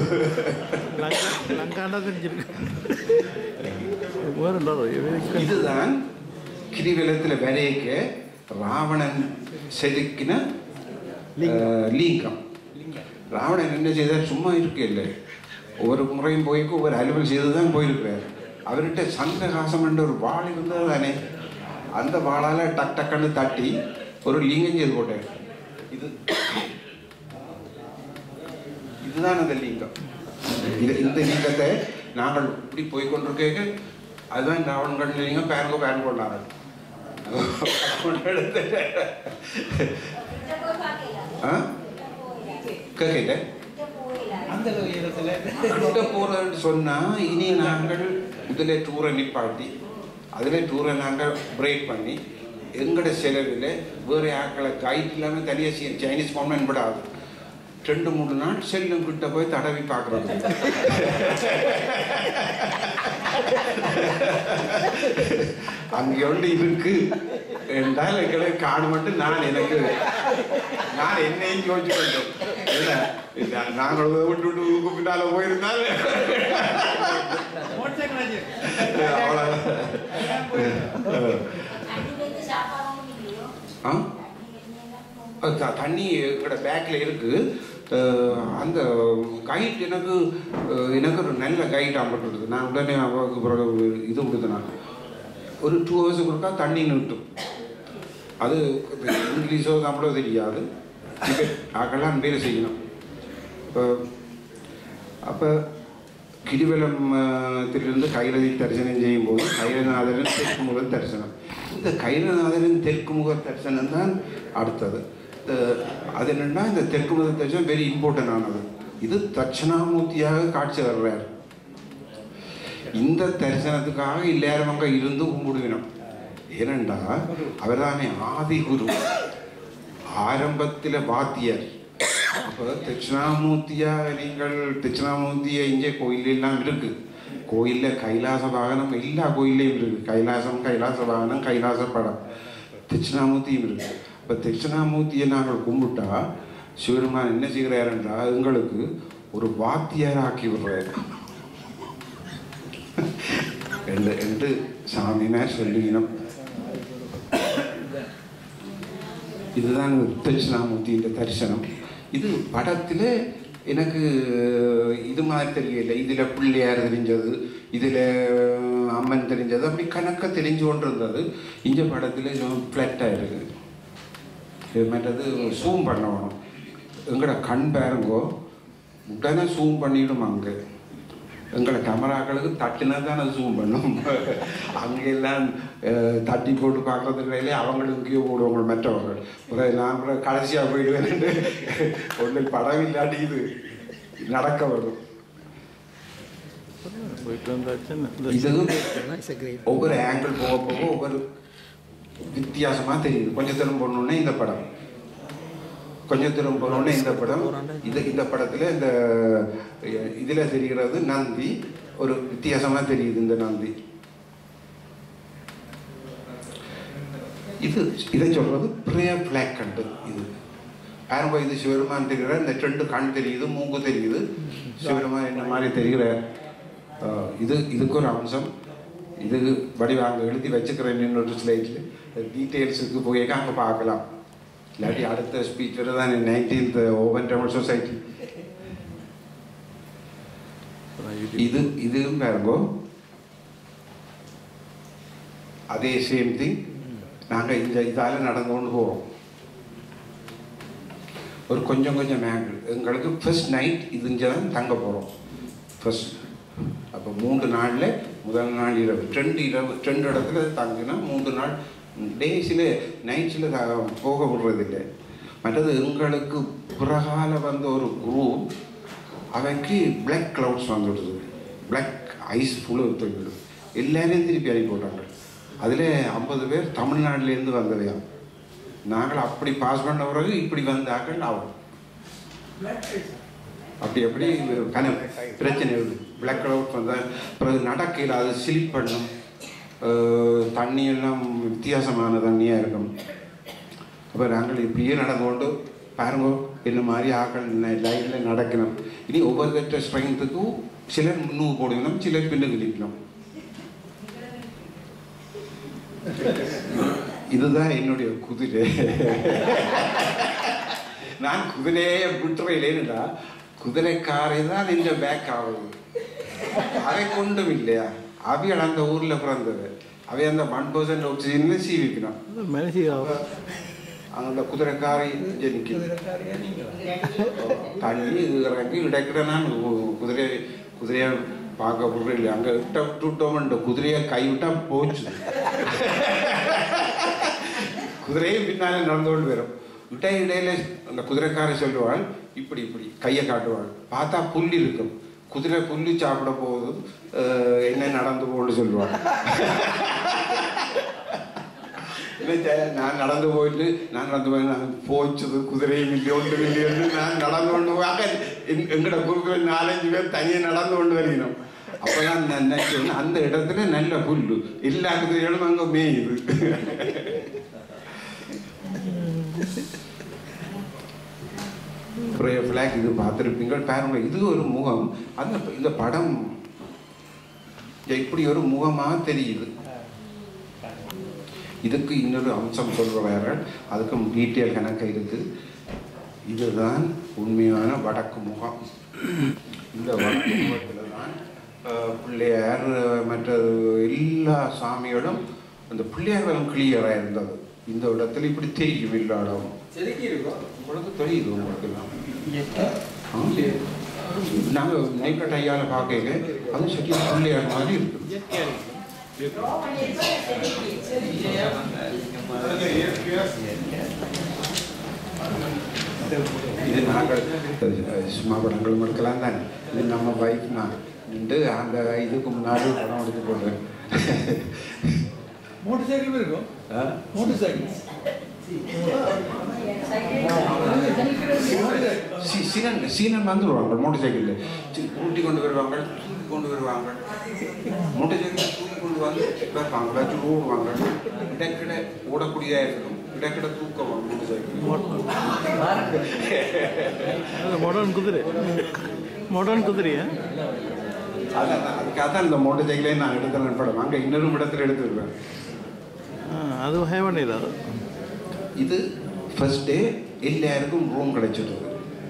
இதுதான் கிரிவலத்தில் விலைக்க ராவணன் செதுக்கின லிங்கம். ராவணன் என்ன செய்தார், சும்மா இருக்கே இல்லை, ஒவ்வொரு முறையும் போய்க்கு ஒவ்வொரு அலுவல் செய்து தான் போயிருக்கிறார். அவர்கிட்ட சந்திரகாசம் என்ற ஒரு வாள் இருந்தது தானே, அந்த வாளால் டக் டக்குன்னு தட்டி ஒரு லிங்கம் செய்து போட்டார். இது இதுதான் அந்த லிங்கம். இந்த லிங்கத்தை நாங்கள் இப்படி போய்கொண்டிருக்க அதுதான் ராவணன் லிங்கம் பேரன் கொண்டாங்க. கேட்கல கிட்ட போறதுன்னு சொன்னா இனி நாங்கள் இதுல டூரை நிப்பாட்டி அதுல டூரை நாங்கள் பிரேக் பண்ணி எங்கட செலவில் வேற ஆக்களை கைட் இல்லாமல் தனியாக சைனீஸ் போனோம் என்படாது. 2-3 நாள் செல்லும் கிட்ட போய் தடவி பார்க்குறாங்க. அங்கே ஒன்று இருக்கு என்றால் எங்களை காண மட்டும் நான் என்னையும் யோசிச்சு கொண்டேன். இல்லை நாங்கள் விட்டு விட்டு பின்னால போயிருந்தால் தண்ணி எங்களோட பேக்கில் இருக்கு. அந்த கைட் எனக்கு ஒரு நல்ல கைட் ஆகப்பட்டுருது. நான் உடனே அவருக்கு இது கொடுத்தேன். ஒரு 2 hours கொடுத்தா தண்ணி நிறுத்தும். அது இங்கிலீஷோ தமிழோ தெரியாது. ஆக்கெல்லாம் வேலை செய்யணும். அப்போ கிரிவலத்திலிருந்து கைலதி தரிசனம் செய்யும்போது கைலநாதரின் தெற்கு முக தரிசனம். இந்த கைலநாதரின் தெற்கு முக தரிசனம் தான் அடுத்தது. அது என்னென்னா இந்த தெற்கு முக தரிசனம் வெரி இம்பார்ட்டன்ட் ஆனது. இது தட்சிணாமூர்த்தியாக காட்சி தர்றார். இந்த தரிசனத்துக்காக எல்லாரும் அங்கே இருந்து கும்பிடுவினோம். ஏனென்றா அவர் தானே ஆதி குரு, ஆரம்பத்தில் வாத்தியார். அப்போ தட்சிணாமூர்த்தியாக நீங்கள் தட்சிணாமூர்த்தியை இங்கே கோயிலெல்லாம் இருக்கு. கோயிலில் கைலாச வாகனம் எல்லா கோயிலையும் இருக்கு. கைலாசம், கைலாச வாகனம், கைலாச படம், தட்சிணாமூர்த்தியும் இருக்கு. இப்போ தட்சிணாமூர்த்தியை நாங்கள் கும்பிட்டா சிவருமான் என்ன செய்கிறாருன்றா எங்களுக்கு ஒரு வாத்தியார் ஆக்கி விடுறாரு என்று சாமினார் சொல்லினோம். இதுதான் தட்சிணாமூர்த்தியின் தரிசனம். இது படத்தில் எனக்கு இது மாதிரி தெரியல. இதில் பிள்ளையார் தெரிஞ்சது, இதில் அம்மன் தெரிஞ்சது, அப்படி கணக்க தெரிஞ்சு கொண்டு இருந்தது. இந்த படத்தில் ஃப்ளாட்டாக இருக்குது. மற்றது ஜூம் பண்ணணும். எங்களோட கண் பாருங்கோ உடனே ஜூம் பண்ணிவிடும். அங்கே எங்களை கேமராக்களுக்கு தட்டினா தான் அது ஜூம் பண்ணும். அங்கெல்லாம் தட்டி போட்டு பார்க்கறதுக்கு அவங்களுக்கு போடுவாங்க மற்றவர்கள். நான் கூட கடைசியாக போயிடுவேன். ஒன்றில் படம் இல்லாட்டி இது நடக்க வரும். இதுவும் ஒவ்வொரு ஆங்கிள் போக போக ஒவ்வொரு வித்தியாசமாக தெரியுது. கொஞ்சம் தூரம் போனோடனே இந்த படம், கொஞ்சம் தூரம் போனோடனே இந்த படம். இந்த படத்தில் இந்த இதில் தெரிகிறது நந்தி ஒரு வித்தியாசமாக தெரியுது. இந்த நந்தி இதை சொல்றது ப்ரேயர் பிளாக் கண்டு. இது ஆரம்ப இது சிவருமான் தெரிகிற இந்த 2 கண் தெரியுது, மூக்கு தெரியுது. சிவருமான் என்ன மாதிரி தெரிகிற இதுக்கு ஒரு அம்சம். இது வடிவாங்க எழுதி வச்சுக்கிறேன். இன்னொரு ஸ்லைட்ல டீட்டெயில்ஸுக்கு போய் அங்கே பார்க்கலாம். இல்லாட்டி அடுத்த ஸ்பீச் தான் 19th ஓபன் தமிழ் சொசைட்டி. இதுவும் பாருங்கோ அதே சேம் திங். நாங்கள் இதால் நடந்து கொண்டு போகிறோம். ஒரு கொஞ்சம் ஆங்கிள். எங்களுக்கு ஃபர்ஸ்ட் நைட் இது இங்கே தான் தங்க போகிறோம் ஃபர்ஸ்ட். அப்போ 3 நாளில் முதல் நாள் இரவு 2 இடத்துல தங்கினா 3 நாள் டேஸில் நைட்ஸில் போக விடுறதில்லை. மற்றது எங்களுக்கு பிறகால வந்த ஒரு குரூப் அவைக்கு பிளாக் கிளவுட்ஸ் வந்துடுது. பிளாக் ஐஸ் ஃபுல்லு தங்கிடுது. எல்லாரையும் திருப்பி அனுப்பி போட்டாங்க. அதில் 50 பேர் தமிழ்நாட்டிலேருந்து வந்தவையா. நாங்கள் அப்படி பாஸ் பண்ண பிறகு இப்படி வந்தாக்கள் ஆகும். அப்படி பிரச்சனை இருக்குது. பிளாக் கிளவுட் வந்தால் பிறகு நடக்கையில் அது ஸ்லிப் பண்ணும். தண்ணியெல்லாம் வித்தியாசமான தண்ணியாக இருக்கும். அப்போ நாங்கள் இப்படியே நடந்து கொண்டு பாருங்க என்ன மாதிரி ஆக்கள் லைனில் நடக்கணும். இனி ஒவ்வொரு ஸ்ட்ரெங்த்துக்கும் சிலர் முன்னுக்கு போடணும், சிலர் பின்னுக்கு நிற்கணும். இதுதான் என்னுடைய குதிரை. நான் குதிரையே விட்டுறையிலேன்னுடா குதிரைக்காரை தான் இந்த பேக் ஆகுது. அதை கொண்டும் இல்லையா. அவைகள் அந்த ஊரில் பிறந்தது. அவை அந்த 1% ஆக்சிஜன்ல சீவிக்கணும். அந்த குதிரைக்காரி ஜெனிக்கு தண்ணி இறங்கி இடைக்கிட நான் குதிரையை பார்க்க போடுறது அங்கே விட்டோம்ன்ற குதிரையை கைவிட்டா போச்சு. குதிரையும் பின்னாலே நடந்து கொண்டு வரும். இடையில அந்த குதிரைக்காரை சொல்லுவாள், இப்படி இப்படி கையை காட்டுவாள். பார்த்தா புல் இருக்கும். குதிரை புல்லு சாப்பிட போகுது, என்ன நடந்து போன்னு சொல்லுவாள். நான் நடந்து போயிட்டு நான் போச்சது குதிரையும் இல்லை ஒன்றும் இல்லைன்னு நான் நடந்து கொண்டு போக எங்கட குறுக்கிற 4-5 பேர் தனியாக நடந்து கொண்டு வரணும். அப்போதான் நான் நினைச்சேன் அந்த இடத்துல நல்ல புல்லு எல்லா குதிரைகளும் அங்கே மேயுது. ஃபிளாக் இது பார்த்துருப்பீங்க பாருங்க. இது ஒரு முகம். அந்த இந்த படம் இப்படி ஒரு முகமாக தெரியுது. இதுக்கு இன்னொரு அம்சம் சொல்கிறார்கள், அதுக்கும் டீட்டெயில் கணக்கு இருக்குது. இதுதான் உண்மையான வடக்கு முகம். இந்த வடக்கு முகத்தில் தான் பிள்ளையார் மற்ற எல்லா சாமிகளும் அந்த பிள்ளையார்களும் கிளியராக இருந்தது. இந்த இடத்துல இப்படி தெரியும் எல்லா இடமும் உங்களுக்கு தெரியுது. உங்களுக்கெல்லாம் நாங்கள் நைக்கட்ட ஐயாவில் பார்க்க அது சரி பிள்ளையார் மாதிரி இருக்கு. இது நாங்கள் சும்மா படங்களும் எடுக்கலாம் தானே. இது நம்ம பைக் நான் நின்று அந்த இதுக்கு முன்னாடி படம் எடுத்து போடுறேன். மோட்டர் சைக்கிள் இருக்கும். மோட்டர் சைக்கிள் சீனன் வந்துடுவாங்க. மோட்டர் சைக்கிளில் ஊட்டி கொண்டு வருவாங்க, தூக்கி கொண்டு வருவாங்க. மோட்டர் சைக்கிள் தூக்கி கொண்டு வந்து வைப்பாங்க, வச்சு ஓடுவாங்க. இடக்கிட ஓடக்கூடியதாக இருக்கும், இடக்கிட தூக்குவாங்க மோட்டர் சைக்கிள். மாடர்ன் குதிரையா? அதுக்காக தான் இந்த மோட்டர் சைக்கிளே நான் எடுத்துறேன் படம். அங்கே இன்னொரு இடத்துல எடுத்துருவேன். அது ஹேவனில் இது ஃபர்ஸ்ட் டே எல்லாருக்கும் ரூம் கிடைச்சிடுது.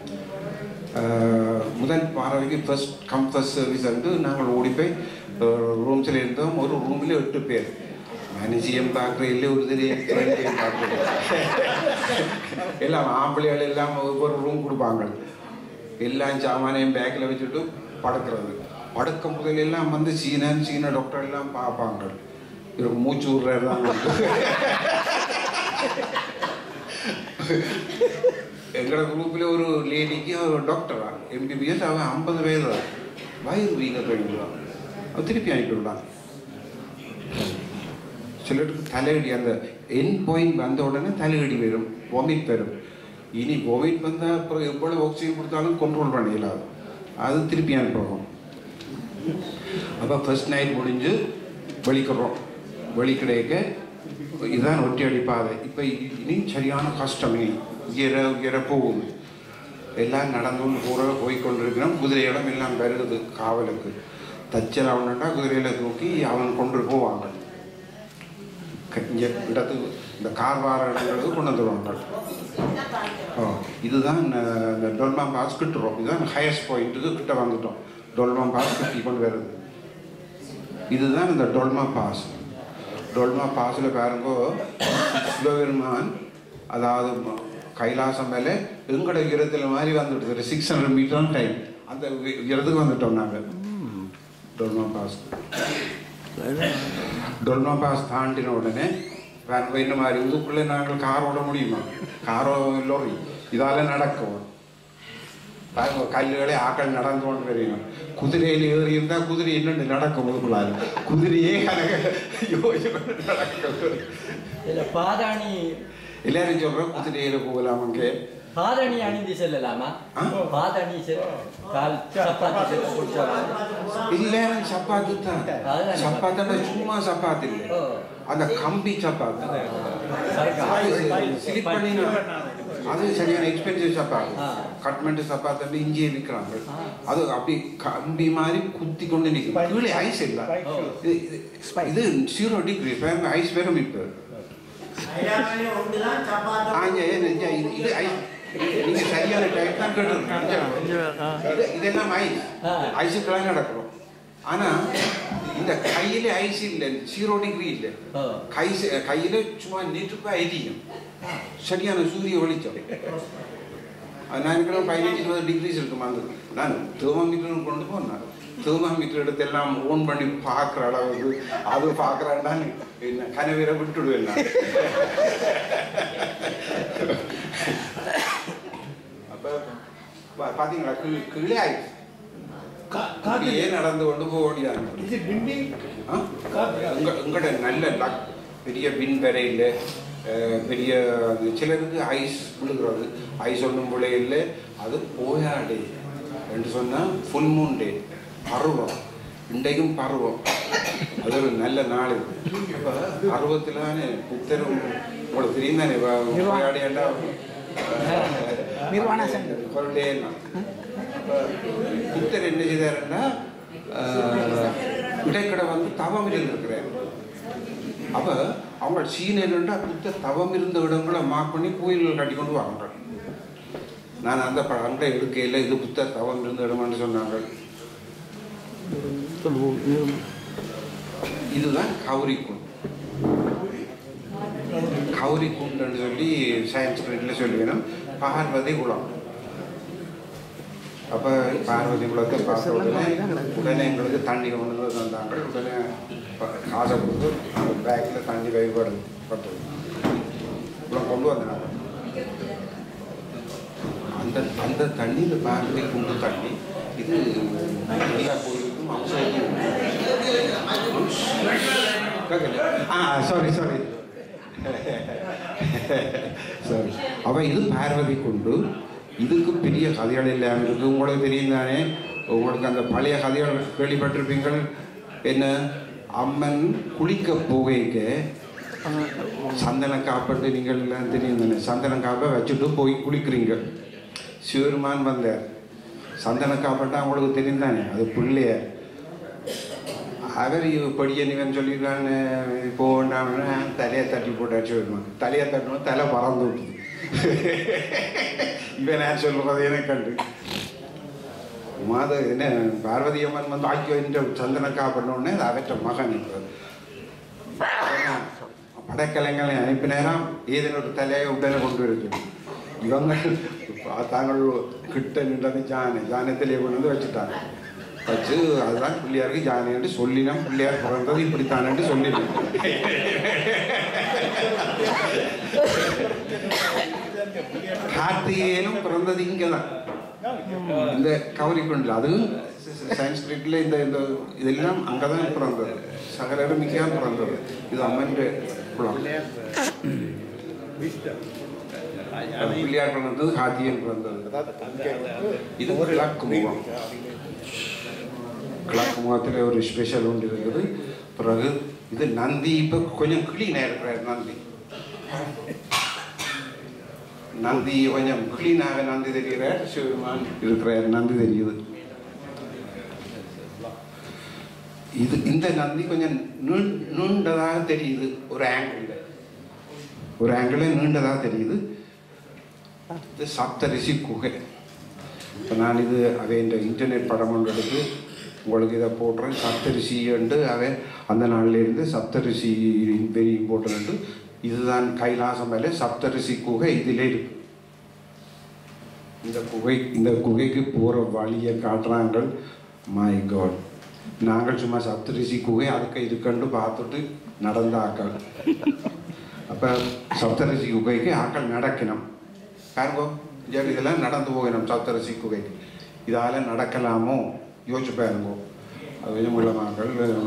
முதல் பார்வைக்கு ஃபர்ஸ்ட் கம் ஃபர்ஸ்ட் சர்வீஸ் வந்து நாங்கள் ஓடி போய் ரூம்ஸில் இருந்தோம். ஒரு ரூமில் 8 பேர். மனுஷியம் பார்க்குற இல்லை, ஒரு தெரியும் பார்க்குறது எல்லாம் ஆம்பளைகள் எல்லாம் ஒவ்வொரு ரூம் கொடுப்பாங்க. எல்லாம் சாமானையும் பேக்கில் வச்சுட்டு படுக்கிறது. படுக்கும் முதலெல்லாம் வந்து சீன டாக்டர் எல்லாம் பார்ப்பாங்க. இவருக்கு மூச்சு விடுறாரு தான். எங்களோட குரூப்பில் ஒரு லேடிக்கு ஒரு டாக்டரா MBBS, அவன் 50 வயது தான். வயிறு வீங்க போயிடுவான். அவன் திருப்பி அனுப்பி விடான். சிலருக்கு தலையடி, அந்த என் பாயிண்ட் வந்த உடனே தலையடி வரும், வாமிட் வரும். இனி வாமிட் வந்தால் அப்புறம் எவ்வளோ ஆக்சிஜன் கொடுத்தாலும் கண்ட்ரோல் பண்ணிடலாம். அது திருப்பி அனுப்புகிறோம். அப்போ ஃபர்ஸ்ட் நைட் முடிஞ்சு வெளிக்கிறோம். வெளிக்கிடைக்க இதுதான் ஒற்றையடி பாதை. இப்போ இனி சரியான கஷ்டம். உயர போகுது. எல்லாம் நடந்து போய்கொண்டிருக்கிறோம். குதிரையிடம் எல்லாம் வருது காவலுக்கு. தச்சல் அவன்டா குதிரையில் தூக்கி அவன் கொண்டு போவாங்க. இங்கே இடத்துக்கு இந்த கார்வார இடங்களுக்கு கொண்டு வந்துடுவாங்க. இதுதான் இந்த டொல்மா பாஸ் கிட்டுறோம். இதுதான் ஹையஸ்ட் பாயிண்ட்டுக்கு கிட்ட வந்துட்டோம். டொல்மா பாஸ் கிட்டி கொண்டு வருது. இதுதான் இந்த டொல்மா பாஸ். டொல்மா பாஸில் பாருங்கோ சிவபெருமான், அதாவது கைலாசம் மேலே எங்கட உயரத்தில் மாதிரி வந்துட்டு 600 மீட்டர் டைம் அந்த உயரத்துக்கு வந்துட்டோம் நாங்கள். டொல்மா பாஸ் தாண்டின உடனே பாருங்க இந்த மாதிரி இதுக்குள்ளே நாங்கள் கார் ஓட முடியுமா? காரோ லோரி இதால் நடக்கும். பாருங்க கல்லுகளே ஆக்கள் நடந்து கொண்டு வரையும். குதிரையில் ஏறி இருந்தால் குதிரை என்னென்னு நடக்கும். இதுக்குள்ளாரு குதிரையே பாதாணி எல்லாரும் சொல்றோம் குதிரையில போகலாம். அங்கே பாதாணி அணிந்து செல்லலாமா? பாதாணி கால் சப்பாத்தி எல்லாரும் சப்பாத்து தான். சப்பாத்தோட சும்மா சப்பாத்து இல்லை, அந்த கம்பி சப்பாத்து. ஸ்லிப் பண்ணி அது சரியான எக்ஸ்பென்சிவ் சப்பாத்து. கட்மெண்ட் சப்பாத்து இஞ்சியை விற்கிறாங்க. அது அப்படி கம்பி மாதிரி குத்தி கொண்டு நிற்கும். கீழே ஐஸ் இல்லை. இது 0 டிகிரி ஐஸ் வேறும் இப்போ. நீங்க சரியான டைப் தான் கேட்டு இதெல்லாம் ஐஸ் ஐஸுக்கெல்லாம் நடக்கிறோம். ஆனால் இந்த கையில் ஐஸ் இல்லை, 0 டிகிரி இல்லை. கையில் சும்மா நெருப்பு எரியும், சரியான சூரிய வெளிச்சம். நான் இருக்கிற 15-20 டிகிரிஸ் இருக்குமா. நான் தெர்மோமீட்டர் கொண்டு போனேன். தெர்மோமீட்டர் எடுத்து எல்லாம் ஓன் பண்ணி பார்க்குற அளவுக்கு அது பார்க்குறான்னா என்ன கனவீரை விட்டுடுவேன் நான். அப்போ பார்த்தீங்களா கீழே ஆயிடுச்சு. ஏன் நடந்து கொண்டு போக வேண்டியதாக உங்கள்கிட்ட நல்ல லக். பெரிய வின் வேற இல்லை, பெரிய சிலருக்கு ஐஸ் விழுகிறது. ஐஸ் ஒன்றும் போல இல்லை, அது போயாடே என்று சொன்னால் ஃபுல் மூன் டே, பருவம். இன்றைக்கும் பருவம், அது ஒரு நல்ல நாள். இப்போ பருவத்தில் தானே புத்தரும் உங்களுக்கு தெரியும் தானே போயாடேண்டா கொண்டேன்னா. அப்போ புத்தர் என்ன செய்தாருன்னா இடைக்கடை வந்து தவம் இருந்திருக்கிறார். அப்போ அவங்க சீனன்டா புத்தர் தவம் இருந்த இடங்களை மார்க் பண்ணி கோயில்கள் கட்டி கொண்டு வாங்க. நான் அந்த படங்களை எடுக்கையில் இது புத்தர் தவம் இருந்த இடமான்னு சொன்னாங்க. இதுதான் கௌரிக்குண்ட். கௌரிக்குண்டுன்னு சொல்லி சயின்ஸ் பீரியட்ல சொல்லுவேன். பார்வதி குளம். அப்போ பார்வதி குளத்தை பார்த்த உடனே எங்களுக்கு தண்ணி கொண்டு வந்தாங்க. உடனே காசை கொடுத்து அந்த பேக்கில் தண்ணி பயன்படுது பட்டது இவ்வளோ கொண்டு வந்தாங்க. அந்த தண்ணி இந்த பார்வதி குண்டு தண்ணி இது எல்லா கோயிலுக்கும் அவசியம். சாரி சாரி அப்போ இது பார்வதி குண்டு. இதுக்கு பெரிய கதைகள் இல்லாமல் இருக்குது. உங்களுக்கு தெரியும் தானே, உங்களுக்கு அந்த பழைய கதைகள் கேள்விப்பட்டிருப்பீங்கள். என்ன அம்மன் குளிக்க போகைக்க சந்தன காப்பட்டு நீங்கள் எல்லாம் தெரியும் தானே, சந்தன காப்பை வச்சுட்டு போய் குளிக்கிறீங்க. சிவருமான் வந்தார், சந்தன காப்பட்டா அவங்களுக்கு தெரியும் தானே, அது பிள்ளைய. அவர் படியனிவன் சொல்லிடுறான்னு போனாங்கன்னா தலையை தட்டி போட்டாச்சு வருவாங்க. தலையை தட்டணும், தலை பறந்து விட்டுது. இவன் நான் சொல்றது எனக்கு கண்டு மாத என்ன பார்வதி அம்மன் வந்து ஆக்கியோ என்ற சந்தனக்கா பண்ணோடனே அது அவற்ற மகன் படைக்கலைங்களை அனுப்பினேராம். ஏதேனும் ஒரு தலையை உடனே கொண்டு இருக்கு. இவங்க தாங்கள் கிட்ட நின்றது ஜானத்திலே கொண்டு வந்து வச்சுட்டாங்க. வச்சு அதுதான் பிள்ளையாருக்கு ஜானின்னு சொல்லினா பிள்ளையார் பிறந்தது இப்படித்தானு சொல்லிடுங்க. கார்த்திகேயனும் பிறந்தது இங்கே தான், இந்த கௌரிக்குண்டில். அதுவும் சயின்ஸ்கிரிட்டில் இந்த இதெல்லாம் அங்கே தான் பிறந்தது. சகலரும் மிக்க பிறந்தது. இது அம்மன் குளம். பிள்ளையார் பிறந்தது, கார்த்திகேயன் பிறந்தது. இது கிழக்கு முகம். கிழக்கு முகத்தில் ஒரு ஸ்பெஷல் ஒன்று இருக்குது. பிறகு இது நந்தி. இப்போ கொஞ்சம் கிளீனாக இருக்கிறார் நந்தி. நந்தி கொஞ்சம் கிளீனாக நந்தி தெரிகிறார். சிவருமான் இருக்கிறார், நந்தி தெரியுது. இது இந்த நந்தி கொஞ்சம் நீண்டதாக தெரியுது. ஒரு ஆங்கிள் நீண்டதாக தெரியுது. இது சப்தரிஷி குகை. இப்போ நான் இது அவை இந்த இன்டர்நெட் படம் ஒன்று எடுத்து உங்களுக்கு இதை போடுறேன். சப்தரிஷி என்று அவன் அந்த நாளிலிருந்து சப்தரிஷி வெரி இம்பார்ட்டன்ட்டு. இதுதான் கைலாசம் மேலே சப்தரிஷி குகை இதிலே இருக்கு. இந்த குகைக்கு போகிற வழியை காட்டுறாங்க. மை காட், நாங்கள் சும்மா சப்தரிஷி குகை அதுக்கு இதுக்கண்டு பார்த்துட்டு நடந்த ஆக்கள். அப்போ சப்தரிஷி குகைக்கு ஆக்கள் நடக்கணும். பாருங்கோ, இதெல்லாம் நடந்து போகணும் சப்தரிஷி குகைக்கு. இதால் நடக்கலாமோ யோசிச்சு பாருங்கோ. அது மூலமாக்கள்.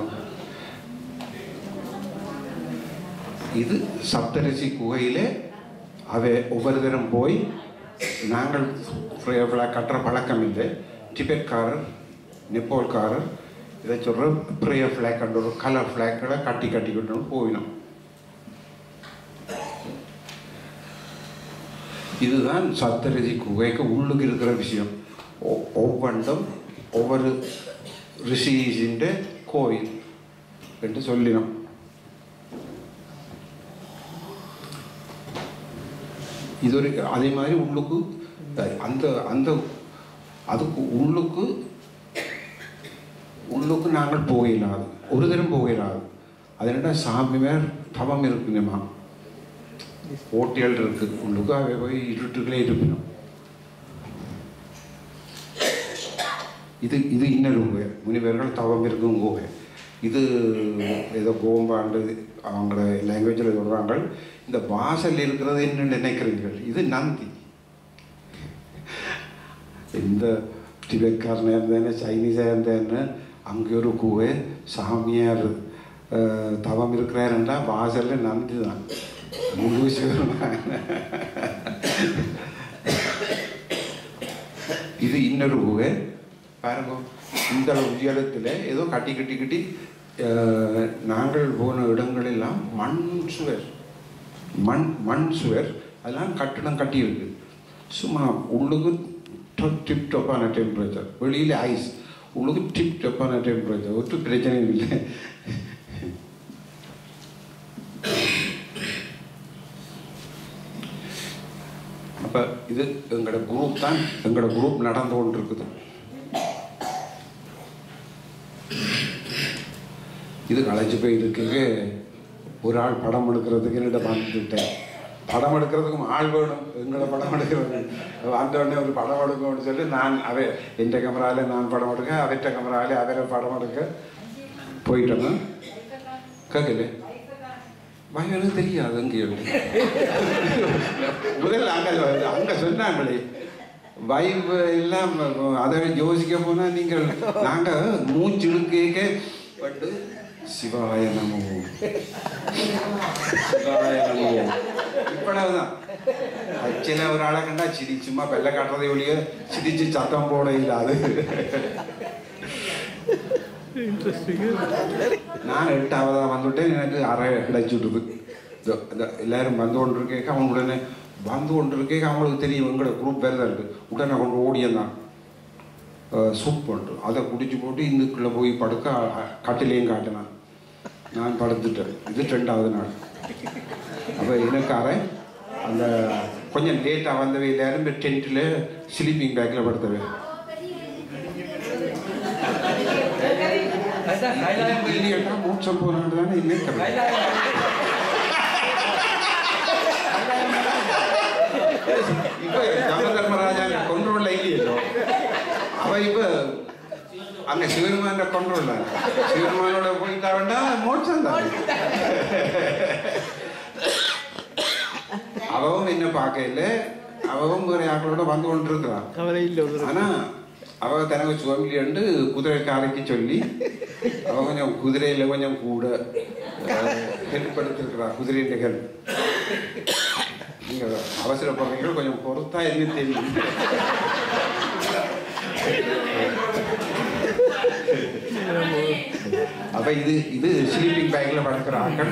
இது சப்தரிஷி குகையில் அவை ஒவ்வொரு தரம் போய் நாங்கள் கட்டுற பழக்கம் இல்லை. டிபெட்காரர், நெப்போல்காரர் இதை சொல்கிற ப்ரேயர் ஃப்ளாக் என்ற ஒரு கலர் ஃப்ளாக்களை கட்டிக்கிட்டு போயினோம். இதுதான் சப்தரிஷி குகைக்கு உள்ளுக்கு இருக்கிற விஷயம். ஒவ்வொன்றும் ஒவ்வொரு ரிஷியின் கோயில் என்று சொல்லினோம். இது ஒரு அதே மாதிரி உள்ளுக்கு அந்த அதுக்கு உள்ளுக்கு உள்ளுக்கு நாங்கள் போயிடாது, ஒரு தரம் போயிடாது. அதனால சாமியார் தவம் இருக்கணுமா, போட்டிகள் இருக்கு உள்ளுக்கு, அவை போய் இருட்டுகளே இருக்கணும். இது இது இன்னொரு குகை, முனிவர்கள் தவம் இருக்கும் குகை. இது ஏதோ கோம்பாண்டு அவங்கள லாங்குவேஜில் சொல்கிறாங்க. இந்த வாசல் இருக்கிறது என்ன நினைக்கிறீர்கள்? இது நந்தி. இந்த டிபெட்காரனாக இருந்தேன்னு சைனீஸாக இருந்தேன்னு அங்கே ஒரு குகை, சாமியார் தவம் இருக்கிறாருன்னா வாசலில் நந்தி தான். முழு இது இன்னொரு குகை பாருங்க. இந்த உயரத்தில் ஏதோ கட்டி கட்டி கட்டி நாங்கள் போன இடங்களெல்லாம் மண் சுவர் அதெல்லாம் கட்டணம் கட்டி இருக்கு. சும்மா உள்ளுக்கு டிப் டப்பான டெம்பரேச்சர், வெளியில் ஐஸ், உள்ளுக்கு டிப் டப்பான டெம்பரேச்சர், ஒரு பிரச்சனையும் இல்லை. அப்போ இது எங்களோட குரூப் தான், எங்களோட குரூப் நடந்து கொண்டு இருக்குது. இது களைச்சி போயிருக்கு. ஒரு ஆள் படம் எடுக்கிறதுக்கு என்னிட்ட வந்துட்டேன். படம் எடுக்கிறதுக்கும் ஆள் வேணும். எங்களை படம் எடுக்கிறது வந்தோடனே ஒரு படம் எடுக்கணும்னு சொல்லி நான் என் கேமராவில் நான் படம் எடுக்க, அவற்ற கேமராவில் அவரை படம் எடுக்க போயிட்டோம்னா கேட்கல எனக்கு தெரியாது. அங்கே முதல்ல அங்கே சொன்னாங்களே வைப் எல்லாம் அதை யோசிக்க போனால் நீங்கள் நாங்கள் மூச்சிழுக்க பட்டு சிவாய நமோ சிவாய நமோ இப்படாதான். அச்சில ஒரு ஆளை கண்டா சிரி சும்மா வெள்ளை காட்டுறதை ஒழிய சிரிச்சு சத்தம் போட இல்லாது. நான் 8ஆவதா வந்துட்டேன். எனக்கு அறை கிடைச்சுட்டுது. எல்லாரும் வந்து கொண்டு இருக்கேக்க அவங்க உடனே வந்து கொண்டு இருக்கேக்க அவங்களுக்கு தெரியும் எங்களோட குரூப் பேர் தான் இருக்கு. உடனே கொண்டு ஓடியந்தான் சூப் பண்ணிட்டு அதை குடிச்சு போட்டு இந்துக்குள்ளே போய் படுக்க கட்டிலையும் காட்டினான். நான் படுத்துட்டேன். இது 2ஆவது நாள். அப்போ எனக்கார அந்த கொஞ்சம் லேட்டாக வந்தவை எல்லாரும் டென்ட்டில் ஸ்லீப்பிங் பேக்கில் படுத்தவை. இல்லையா மூச்சம் போனான்னு தானே இன்னும் இப்போ தர்மராஜா கொண்டோல்ல இல்லையோ அவ இப்போ அங்கே சிவருமான கொண்டோல்ல சிவருமானோட போயிட்டா வேண்டாம் மோட்சம் தான். அவவும் என்ன பார்க்கல, அவவும் வேற ஆக்களோட வந்து கொண்டு இருக்கிறான். ஆனா அவ தனக்கு சுவாமிலியாண்டு குதிரைக்காரைக்கு சொல்லி அவ கொஞ்சம் குதிரையில கொஞ்சம் கூட ஹெல்ப் எடுத்துருக்கிறா. குதிரையின் ஹெல்ப் நீங்க அவசரப்படுறீங்க, கொஞ்சம் பொறுத்தா என்ன தெரியும். அப்ப இது ஸ்லீப்பிங் பேக்ல படுக்கிற ஆக்கள்.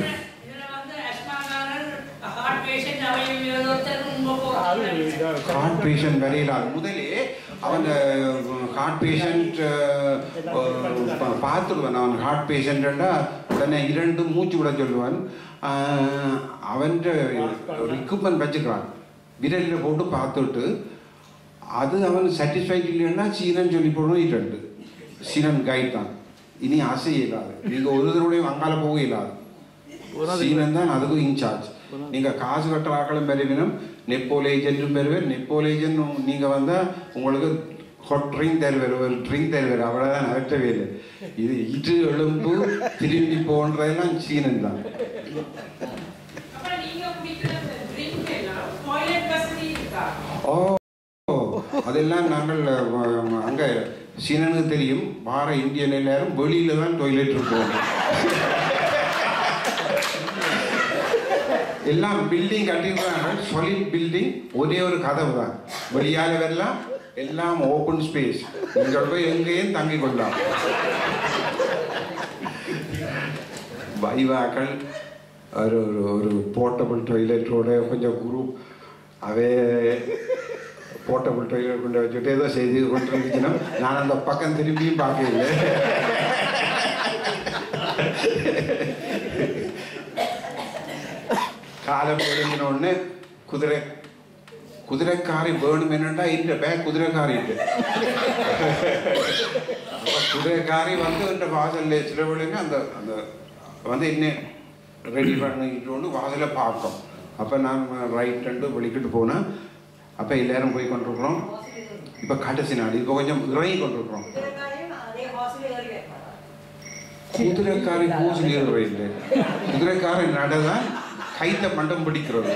ஹார்ட் பேஷண்ட் வரையில முதலே அவன் ஹார்ட் பேஷண்ட் பார்த்துடுவான். அவன் ஹார்ட் பேஷண்ட்டா உடனே 2 மூச்சு விட சொல்லுவான். அவன் எக்யூப்மெண்ட் வச்சுக்கிறான், விரலில் போட்டு பார்த்துட்டு அது அவன் சாட்டிஸ்ஃபைட் இல்லைன்னா சீனன் சொல்லி போடணும். 2 சீனன் கைட் தான். இனி அசை இல்லாது, நீங்கள் ஒரு தடவையும் அங்கால போக இல்லாது. சீனன் தான் அதுக்கும் இன்சார்ஜ். நீங்கள் காசு கட்டுற ஆக்களும் பெறுவினும் நெப்போல் ஏஜென்ட்டும் பெறுவேன். நெப்போல் ஏஜென்ட் நீங்கள் வந்தால் உங்களுக்கு ஹாட் ட்ரிங்க் தருவார், ஒரு ட்ரிங்க் தருவார், அவ்வளோதான். நகற்றவே இல்லை. இது எலும்பு திரும்பி போன்றதெல்லாம் சீனன் தான். ஓ அதெல்லாம் நாங்கள் அங்கே சீனனுக்கு தெரியும். வார இந்தியன் எல்லாரும் வெளியில தான் டாய்லெட் இருப்போம். எல்லாம் பில்டிங் கட்டிடுறாங்க, சாலிட் பில்டிங், ஒரே ஒரு கதவு தான். வெளியால வரலாம், எல்லாம் ஓப்பன் ஸ்பேஸ். நீங்கள் போய் எங்கேயும் தங்கி கொள்ளலாம். வைவாக்கள் ஒரு ஒரு போர்ட்டபிள் டாய்லெட்டோட கொஞ்சம் குரூப் அவே போர்ட்டபிள் டாய்லெட் கொண்டு வச்சுட்டு ஏதோ செய்தி கொண்டு இருந்துச்சுன்னா நான் அந்த பக்கம் திரும்பியும் பார்க்கல. காலம் எழுந்தினோடனே குதிரை குதிரைக்காரி வேணும் என்னண்டா இந்த பேக் குதிரைக்காரி இல்லை. குதிரைக்காரி வந்து என்ற வாசல்ல சில வேளைங்க அந்த அந்த வந்து என்ன ரெடி பண்ணிட்டு வாசலை பார்க்கும். அப்போ நான் ரைட் ரெண்டு வெளிக்கிட்டு போனேன். அப்போ எல்லாரும் போய் கொண்டிருக்கிறோம். இப்போ கடைசி நாள் இப்போ கொஞ்சம் இறங்கி கொண்டிருக்கிறோம். குதிரைக்காரி பூசில் ஏறுற இல்லை, குதிரைக்காரி நடதான் கைத்த மண்டம் பிடிக்கிறது.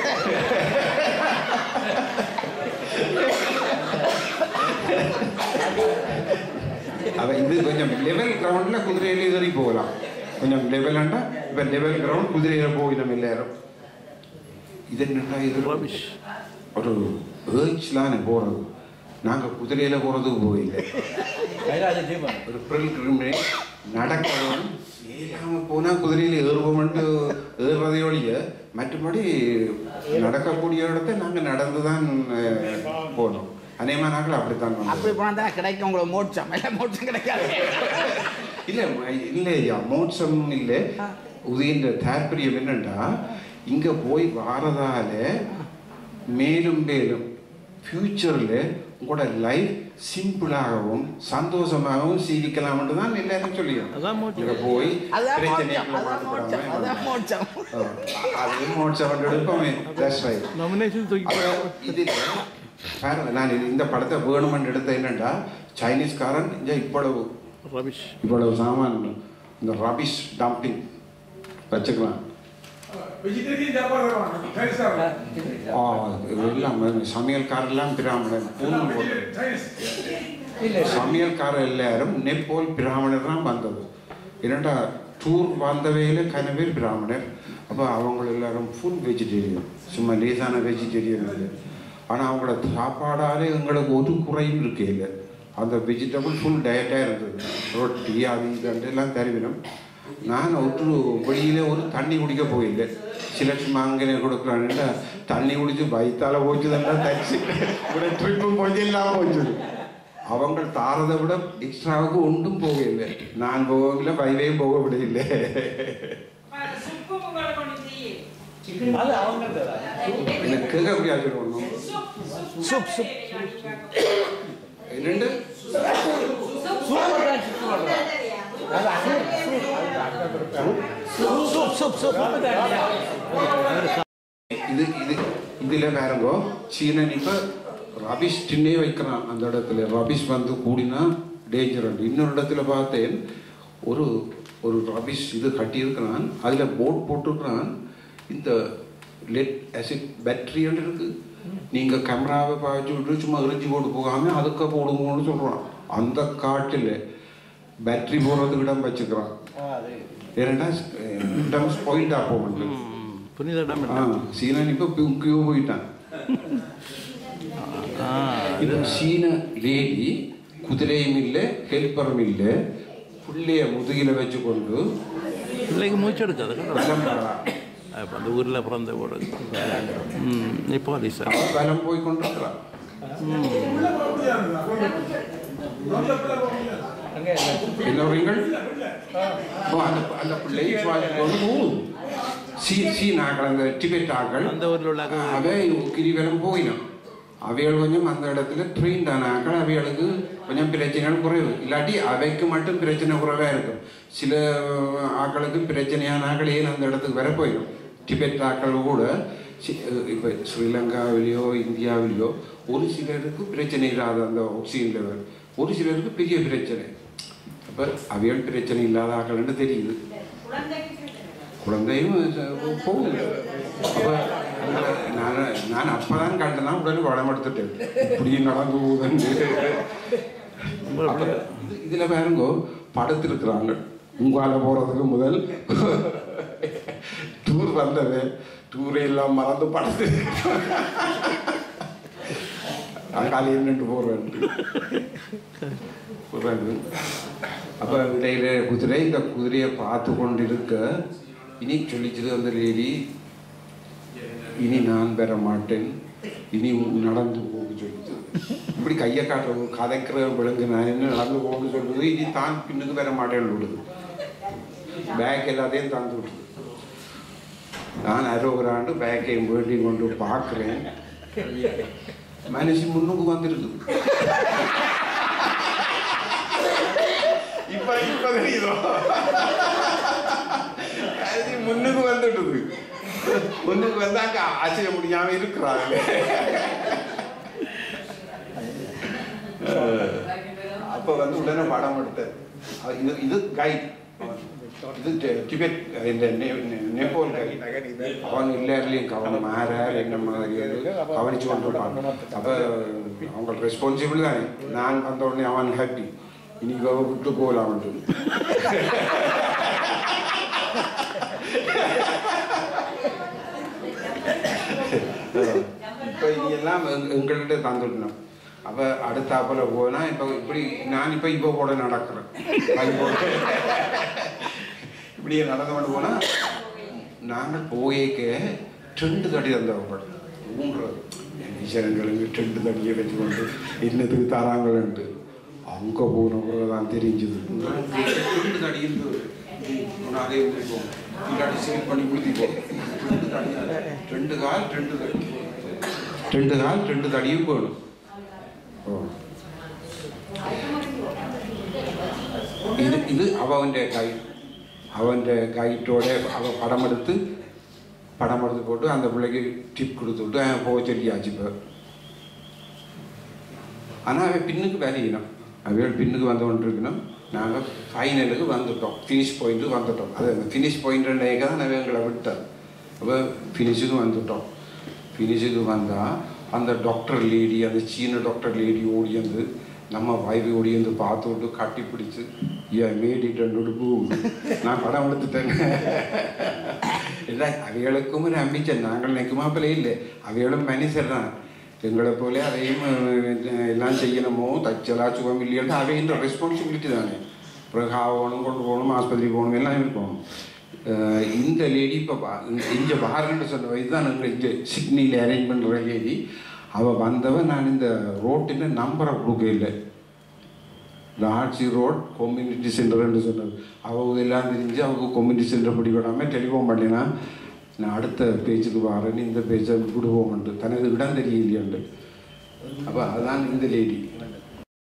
அவ இது கொஞ்சம் லெவல் கிரவுண்ட்ல குதிரையில ஏறி போகலாம். கொஞ்சம் லெவலாண்டா இப்போ லெவல் கிரவுண்ட் குதிரையில போய் நம்ம எல்லாரும் இது என்னண்டா இது ஒரு ஏர்ச்லான்னு போகிறது. நாங்கள் குதிரையில் போகிறதுக்கு போயில்லை. ஒரு பிரில் நடக்கிறோம் ஏறாமல் போனால் குதிரையில் ஏறுவோம்ட்டு ஏறுறதை ஒழிய மற்றபடி நடக்கக்கூடிய இடத்த நாங்கள் நடந்து தான் போனோம். அநேகமாக நாங்கள் அப்படித்தான் அப்படி போனால் தான் கிடைக்கும் உங்களுக்கு மோட்சம். மோட்சம் கிடைக்காது. இல்லை இல்லையா, மோட்சம் இல்லை. உதயன்ற தாற்பயம் என்னண்டா இங்கே போய் வாரதால மேலும் மேலும் ஃபியூச்சரில் உங்களோட லைஃப் சிம்பிளாகவும் சந்தோஷமாகவும் சீவிக்கலாம்னு தான் எல்லாரும் சொல்லியும் போய் அது மோட்சம் எடுப்போமே. இதில் பாருங்க, நான் இந்த படத்தை வேணுமென்று எடுத்த என்னண்டா சைனீஸ்காரன் இவ்வளவு சாமான் இந்த ரபிஷ் டம்பிங் வச்சுக்கலாம். சமையல்காரெல்லாம் பிராமணன் சமையல்காரர் எல்லாரும் நெப்போல் பிராமணர் தான் வந்தது. என்னடா டூர் வந்தவையில கன பேர் பிராமணர். அப்போ அவங்க எல்லாரும் ஃபுல் வெஜிடேரியன், சும்மா லேசான வெஜிடேரியன் இல்லை. ஆனால் அவங்களோட சாப்பாடாலே எங்களுக்கு ஒரு குறையும் இருக்கே இல்லை. அந்த வெஜிடபிள் ஃபுல் டயட்டாக இருந்தது. ரொட்டி அது இது எல்லாம் தருவினோம். நான் ஒரு வெளியில் ஒரு தண்ணி குடிக்க போயில்லை. சில சும்மா அங்கே கொடுக்கலான்டா தண்ணி குடிச்சு வயிற்றால போச்சுதுன்னா தச்சு கூட ட்ரிப்பும் கொஞ்சம் இல்லாமல் போச்சுது. அவங்க தாரதை விட எக்ஸ்ட்ராவுக்கு ஒன்றும் போகவில்லை. நான் போகவில்லை, வைவையும் போக விடவில்லை. எனக்கு கேட்க முடியாது ஒன்றும் என்னண்டு இதுல பாருங்கோ, சீனன் இப்ப ரபிஷ் டின்னே வைக்கிறான். அந்த இடத்துல ரபிஷ் வந்து கூடினா டேஞ்சர். இன்னொரு இடத்துல பார்த்தேன் ஒரு ஒரு ரபிஷ் இது கட்டியிருக்கிறான். அதுல போட் போட்டுருக்கிறான். இந்த லெட் ஆசிட் பேட்டரின்னு இருக்கு. நீங்க கேமராவை பாய்ச்சி விட்டு சும்மா எரிஞ்சு போட்டு போகாம அதுக்கு போடுங்கன்னு சொல்றான். அந்த காட்டில் பேட்டரி போடுறதுக்கு இடம் வச்சுக்கிறான். ஏன்னா இடம் ஸ்பாயில்டா போகணும். சீனன் இப்ப கியூ போயிட்டான். இப்போ சீன லேடி குதிரையும் இல்லை, ஹெல்ப்பரும் இல்லை, பிள்ளைய முதுகில வச்சு கொண்டு பிள்ளைக்கு மூச்சு எடுக்காது. அந்த ஊரில் பிறந்த ஒரு இப்போ பலம் போய் கொண்டிருக்கிறான். என்னவர்கள் அந்த பிள்ளை சீனாக்கள் அந்த டிபெட் ஆக்கள் அந்த ஊரில் உள்ள அவை கிரிவலம் போயிடும். அவைகள் கொஞ்சம் அந்த இடத்துல ட்ரெயின்டான ஆக்கள் அவைகளுக்கு கொஞ்சம் பிரச்சனைகள் குறைவு. இல்லாட்டி அவைக்கு மட்டும் பிரச்சனை குறைவாக இருக்கும். சில ஆக்களுக்கு பிரச்சனையான ஆக்கள் ஏன் அந்த இடத்துக்கு வர போயிடும். டிபெட் ஆக்கள் கூட இப்போ ஸ்ரீலங்காவிலேயோ இந்தியாவிலேயோ ஒரு சிலருக்கு பிரச்சனை இல்லாத அந்த ஆக்சிஜன் லெவல், ஒரு சிலருக்கு பெரிய பிரச்சனை. அப்போ அவைகள் பிரச்சனை இல்லாத ஆக்கள்னு தெரியுது. குழந்தையும் போகுது. அப்போ நான் அப்போதான் கண்டனா உடனே படம் எடுத்துட்டேன். இப்படி நடந்து போகுதுன்னு. அப்போ இதில் பாருங்கோ படுத்திருக்கிறாங்க. உங்கால போகிறதுக்கு முதல் டூர் வந்தது. டூரை எல்லாம் மறந்து படுத்து காலையில் என்னட்டு போடுறாங்க. அப்போ இடையில குதிரை இந்த குதிரையை பார்த்து கொண்டு இருக்க இனி சொல்லிச்சது அந்த லேடி, இனி நான் பெற மாட்டேன், இனி நடந்து போக சொல்லுது. இப்படி கையை காட்டுறது கதைக்கிற விலங்கு நான் என்ன நடந்து போக சொல்லுது. இனி தான் பின்னுக்கு பெற மாட்டேன்னு விடுது. பேக் எல்லாத்தையும் தந்து விட்டுது. நான் அரோகராண்டு பேக்கையும் வேண்டி கொண்டு பார்க்குறேன். மனுஷி முன்னுக்கு வந்துருக்கு. இப்ப தெரியுதோ முன்னுக்கு வந்துட்டுது. முன்னுக்கு வந்தாங்க அசைய முடியாம இருக்கிறாங்க. அப்ப வந்து உடனே படம் எடுத்தேன். இது கைட், இது டிபெட், இந்த நேபாள் கைட். அவன் எல்லாருலையும் அவன் மாறார் என்ன மாதிரி கவனிச்சு கொண்டு இருப்பான். அப்ப அவங்க ரெஸ்பான்சிபிள் தானே. நான் வந்த உடனே அவன் ஹாப்பி, இன்னைக்கு விட்டு போகலாம். இப்போ இது எல்லாம் எங்கள்கிட்ட தந்துடணும். அப்போ அடுத்தாப்புல போனால் இப்போ இப்படி நான் இப்போ கூட நடக்கிறேன். இப்படியே நடந்து கொண்டு போனால் நாங்கள் போயேக்க 2 தடி தந்தவங்க ஊன்றது ஈஸ்வரங்களுக்கு 2 தடியை வச்சுக்கொண்டு இன்னத்துக்கு தராங்கன்ட்டு அங்கே போனவங்க தான் தெரிஞ்சுது. 2 தடி இருந்தது. அதே இருந்திருப்போம், இல்லாட்டி சேல் பண்ணி கொடுத்திப்போம். 2 தடி, 2 கால் 2 தடி, 2 கால் 2 தடியும் போகணும். இது அவൻ്റെ கைட்டோட அவன் படம் எடுத்து போட்டு அந்த பிள்ளைக்கு டிப் கொடுத்துட்டு போக சொல்லியாச்சு. இப்போ ஆனால் அவன் பின்னுக்கு விளையணும், அவையோட பின்னுக்கு வந்து கொண்டு இருக்கணும். நாங்கள் ஃபைனலுக்கு வந்துட்டோம், ஃபினிஷ் பாயிண்ட்டு வந்துட்டோம். அது அந்த ஃபினிஷ் பாயிண்ட்டுன்றேக்க தான் நான் எங்களை விட்டேன். அப்போ ஃபினிஷுக்கு வந்துட்டோம். ஃபினிஷுக்கு வந்தால் அந்த டாக்டர் லேடி, அந்த சீன டாக்டர் லேடி ஓடி வந்து நம்ம வைஃபை ஓடி வந்து பார்த்து விட்டு கட்டி பிடிச்சி ஏன் மேடிட்டு பூ நான் படம் எடுத்துட்டேங்க. இல்லை அவைகளுக்கும் ஒரு அம்பிச்சை, நாங்கள் நினைக்குமாப்பிலே இல்லை. அவைகளும் மனுஷர் தான் எங்களை போல. அதையும் எல்லாம் செய்யணுமோ தச்சலா சுகம் இல்லையாட்டு அவைன்ற ரெஸ்பான்சிபிலிட்டி தானே. பிறகு ஆகணும், கொண்டு போகணும், ஆஸ்பத்திரி போகணும், எல்லாம் இருக்கணும். இந்த லேடி இப்போ இங்கே பாருன்னு சொன்ன இதுதான் நாங்கள் இங்கே சிட்னியில் அரேஞ்ச் பண்ணுற லேடி. அவள் வந்தவன் நான் இந்த ரோட்டில் நம்பரை கொடுக்க இல்லை. லாட்சி ரோட் கம்யூனிட்டி சென்டர்ன்னு சொன்னது. அவள் எல்லாம் தெரிஞ்சு அவங்க கம்யூனிட்டி சென்டர் பிடிக்கூடாமல் டெலிஃபோன் பண்ணினா நான் அடுத்த பேஜுக்கு வரேன்னு இந்த பேஜை விடுவோம்ண்டு தனது இடம் தெரியலையாண்டு. அப்போ அதுதான் இந்த லேடி.